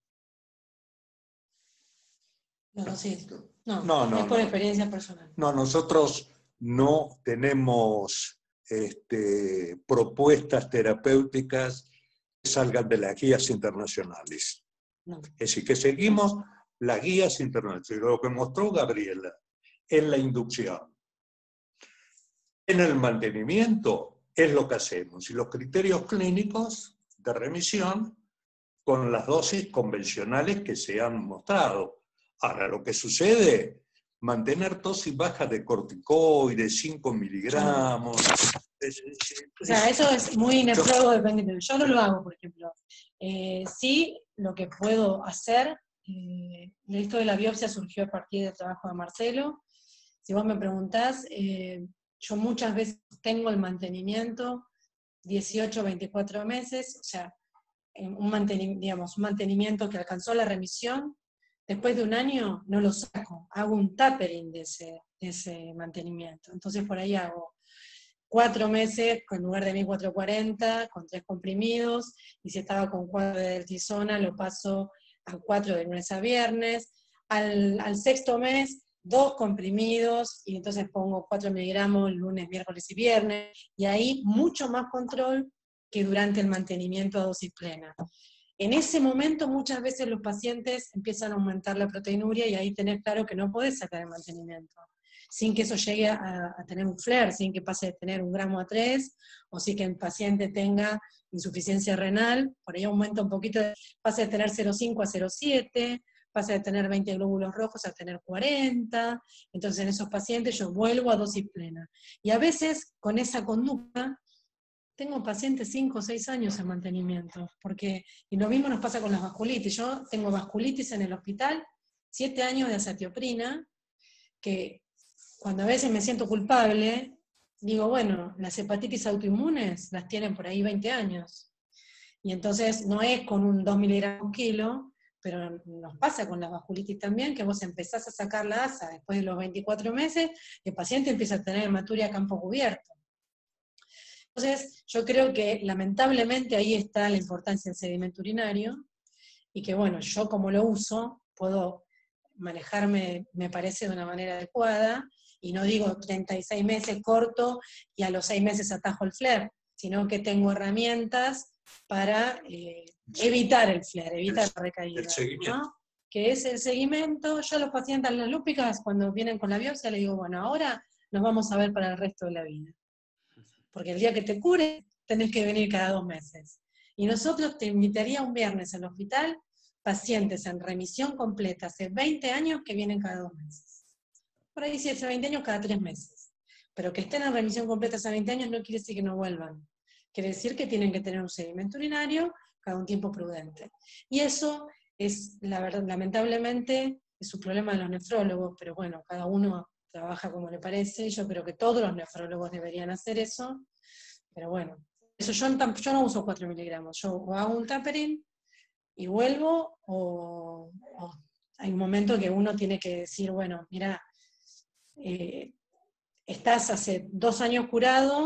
No, no, sí. No, No, no, es por no. experiencia personal. No, nosotros no tenemos este, propuestas terapéuticas que salgan de las guías internacionales. No. Es decir, que seguimos las guías internacionales. Lo que mostró Gabriela en la inducción. En el mantenimiento es lo que hacemos. Y los criterios clínicos de remisión con las dosis convencionales que se han mostrado. Ahora, lo que sucede, mantener dosis bajas de corticoides, cinco miligramos. Es, es, es, o sea, eso es muy nefrólogo dependiente. Yo no lo hago, por ejemplo. Eh, sí, lo que puedo hacer, eh, esto de la biopsia surgió a partir del trabajo de Marcelo. Si vos me preguntás, eh, yo muchas veces tengo el mantenimiento dieciocho, veinticuatro meses, o sea, un mantenimiento, digamos, un mantenimiento que alcanzó la remisión. Después de un año no lo saco, hago un tapering de ese, de ese mantenimiento. Entonces por ahí hago cuatro meses en lugar de mil cuatrocientos cuarenta, con tres comprimidos, y si estaba con cuatro de deltisona, lo paso a cuatro de lunes a viernes. Al, al sexto mes, dos comprimidos, y entonces pongo cuatro miligramos lunes, miércoles y viernes, y ahí mucho más control que durante el mantenimiento a dosis plena. En ese momento muchas veces los pacientes empiezan a aumentar la proteinuria y ahí tenés claro que no podés sacar el mantenimiento, sin que eso llegue a, a tener un flare, sin que pase de tener un gramo a tres, o sin que el paciente tenga insuficiencia renal, por ahí aumenta un poquito, pasa de tener cero coma cinco a cero coma siete, pasa de tener veinte glóbulos rojos a tener cuarenta, entonces en esos pacientes yo vuelvo a dosis plena. Y a veces con esa conducta, tengo pacientes cinco o seis años en mantenimiento, porque, y lo mismo nos pasa con las vasculitis. Yo tengo vasculitis en el hospital, siete años de azatioprina, que cuando a veces me siento culpable, digo, bueno, las hepatitis autoinmunes las tienen por ahí veinte años. Y entonces no es con un dos miligramos por kilo, pero nos pasa con la vasculitis también, que vos empezás a sacar la asa después de los veinticuatro meses, el paciente empieza a tener hematuria a campo cubierto. Entonces, yo creo que lamentablemente ahí está la importancia del sedimento urinario, y que bueno, yo como lo uso, puedo manejarme, me parece, de una manera adecuada, y no digo treinta y seis meses corto y a los seis meses atajo el flare, sino que tengo herramientas para eh, evitar el flare, evitar la recaída. El seguimiento. ¿No? Que es el seguimiento. Yo a los pacientes, a las lúpicas, cuando vienen con la biopsia, les digo, bueno, ahora nos vamos a ver para el resto de la vida. Porque el día que te cure, tenés que venir cada dos meses. Y nosotros te invitaría un viernes al hospital, pacientes en remisión completa hace veinte años que vienen cada dos meses. Por ahí si hace veinte años, cada tres meses. Pero que estén en remisión completa hace veinte años no quiere decir que no vuelvan. Quiere decir que tienen que tener un seguimiento urinario cada un tiempo prudente. Y eso es, la verdad, lamentablemente, es un problema de los nefrólogos, pero bueno, cada uno trabaja como le parece. Yo creo que todos los nefrólogos deberían hacer eso, pero bueno, eso yo, no, yo no uso cuatro miligramos, yo o hago un tapering y vuelvo, o, o hay un momento que uno tiene que decir, bueno, mira, eh, estás hace dos años curado,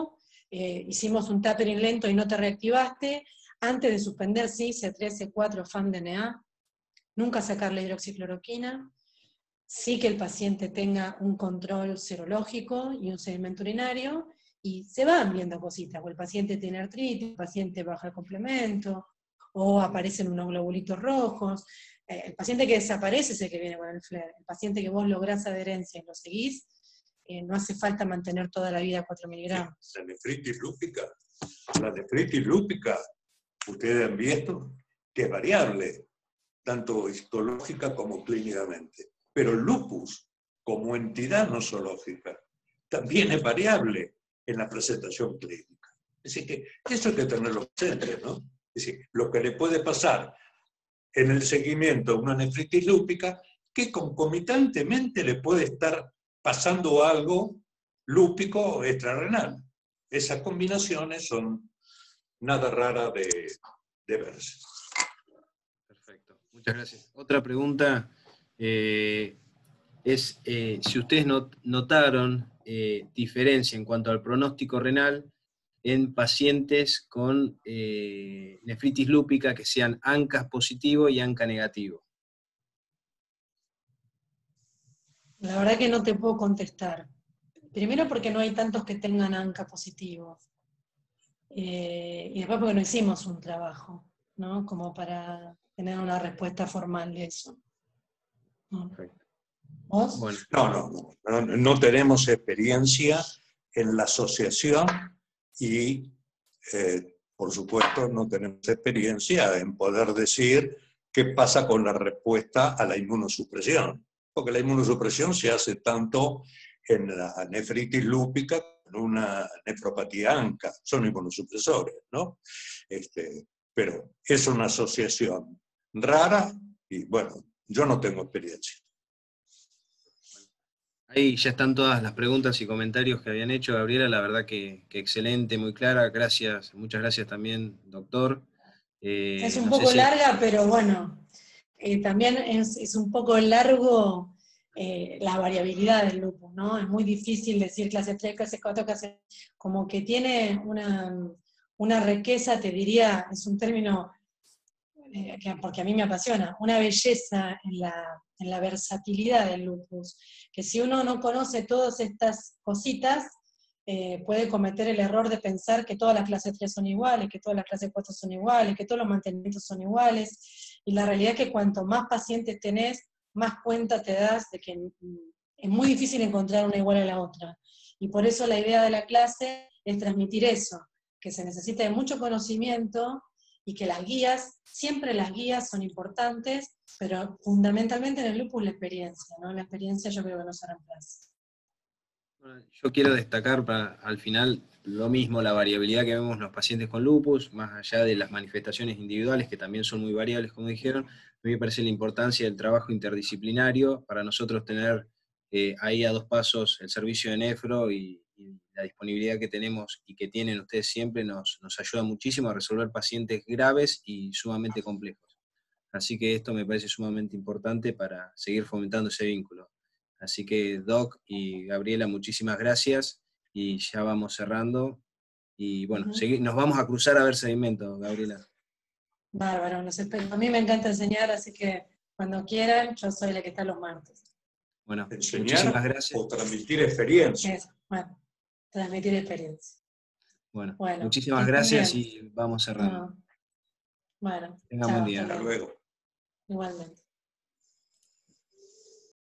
eh, hicimos un tapering lento y no te reactivaste, antes de suspender sí, C tres, C cuatro, F A M D N A, nunca sacar la hidroxicloroquina, sí que el paciente tenga un control serológico y un sedimento urinario, y se van viendo cositas, o el paciente tiene artritis, el paciente baja el complemento, o aparecen unos globulitos rojos. Eh, el paciente que desaparece es el que viene con el flare. El paciente que vos lográs adherencia y lo seguís, eh, no hace falta mantener toda la vida cuatro miligramos. La nefritis lúpica, la nefritis lúpica, ustedes han visto que es variable, tanto histológica como clínicamente. Pero el lupus, como entidad nosológica, también es variable en la presentación clínica. Es decir, que eso hay que tenerlo presente, ¿no? Es decir, lo que le puede pasar en el seguimiento a una nefritis lúpica, que concomitantemente le puede estar pasando algo lúpico o extrarrenal. Esas combinaciones son nada raras de, de verse. Perfecto, muchas gracias. Otra pregunta eh, es eh, si ustedes not, notaron eh, diferencia en cuanto al pronóstico renal en pacientes con eh, nefritis lúpica que sean ANCA positivo y ANCA negativo. La verdad que no te puedo contestar. Primero porque no hay tantos que tengan ANCA positivo. Eh, y después porque no hicimos un trabajo, ¿no? Como para tener una respuesta formal de eso. ¿No? ¿Vos? Bueno. No, no, no, no, no tenemos experiencia en la asociación y, eh, por supuesto, no tenemos experiencia en poder decir qué pasa con la respuesta a la inmunosupresión. Porque la inmunosupresión se hace tanto en la nefritis lúpica como en una nefropatía ANCA. Son inmunosupresores, ¿no? Este, pero es una asociación rara y, bueno, yo no tengo experiencia. Ahí ya están todas las preguntas y comentarios que habían hecho, Gabriela, la verdad que, que excelente, muy clara, gracias, muchas gracias también, doctor. Eh, es un no poco sé si... larga, pero bueno, eh, también es, es un poco largo eh, la variabilidad del lupus, ¿no? Es muy difícil decir clase tres, clase cuatro, clase... como que tiene una, una riqueza, te diría, es un término... Eh, que, porque a mí me apasiona, una belleza en la, en la versatilidad del lupus, que si uno no conoce todas estas cositas, eh, puede cometer el error de pensar que todas las clases tres son iguales, que todas las clases cuatro son iguales, que todos los mantenimientos son iguales, y la realidad es que cuanto más pacientes tenés, más cuenta te das de que es muy difícil encontrar una igual a la otra, y por eso la idea de la clase es transmitir eso, que se necesita de mucho conocimiento, y que las guías, siempre las guías son importantes, pero fundamentalmente en el lupus la experiencia, ¿no? La experiencia yo creo que no se reemplaza. Yo quiero destacar para, al final lo mismo, la variabilidad que vemos en los pacientes con lupus, más allá de las manifestaciones individuales, que también son muy variables, como dijeron, a mí me parece la importancia del trabajo interdisciplinario para nosotros tener eh, ahí a dos pasos el servicio de nefro y, y la disponibilidad que tenemos y que tienen ustedes siempre nos, nos ayuda muchísimo a resolver pacientes graves y sumamente complejos. Así que esto me parece sumamente importante para seguir fomentando ese vínculo. Así que Doc y Gabriela, muchísimas gracias y ya vamos cerrando. Y bueno, uh-huh. segui- nos vamos a cruzar a ver sedimento, Gabriela. Bárbaro, los espero. A mí me encanta enseñar, así que cuando quieran, yo soy la que está los martes. Bueno, enseñar muchísimas gracias. O transmitir experiencia. Eso, bueno, transmitir experiencia. Bueno, bueno muchísimas gracias bien. Y vamos cerrando. No. Bueno, tengan buen día. Hasta luego. Igualmente.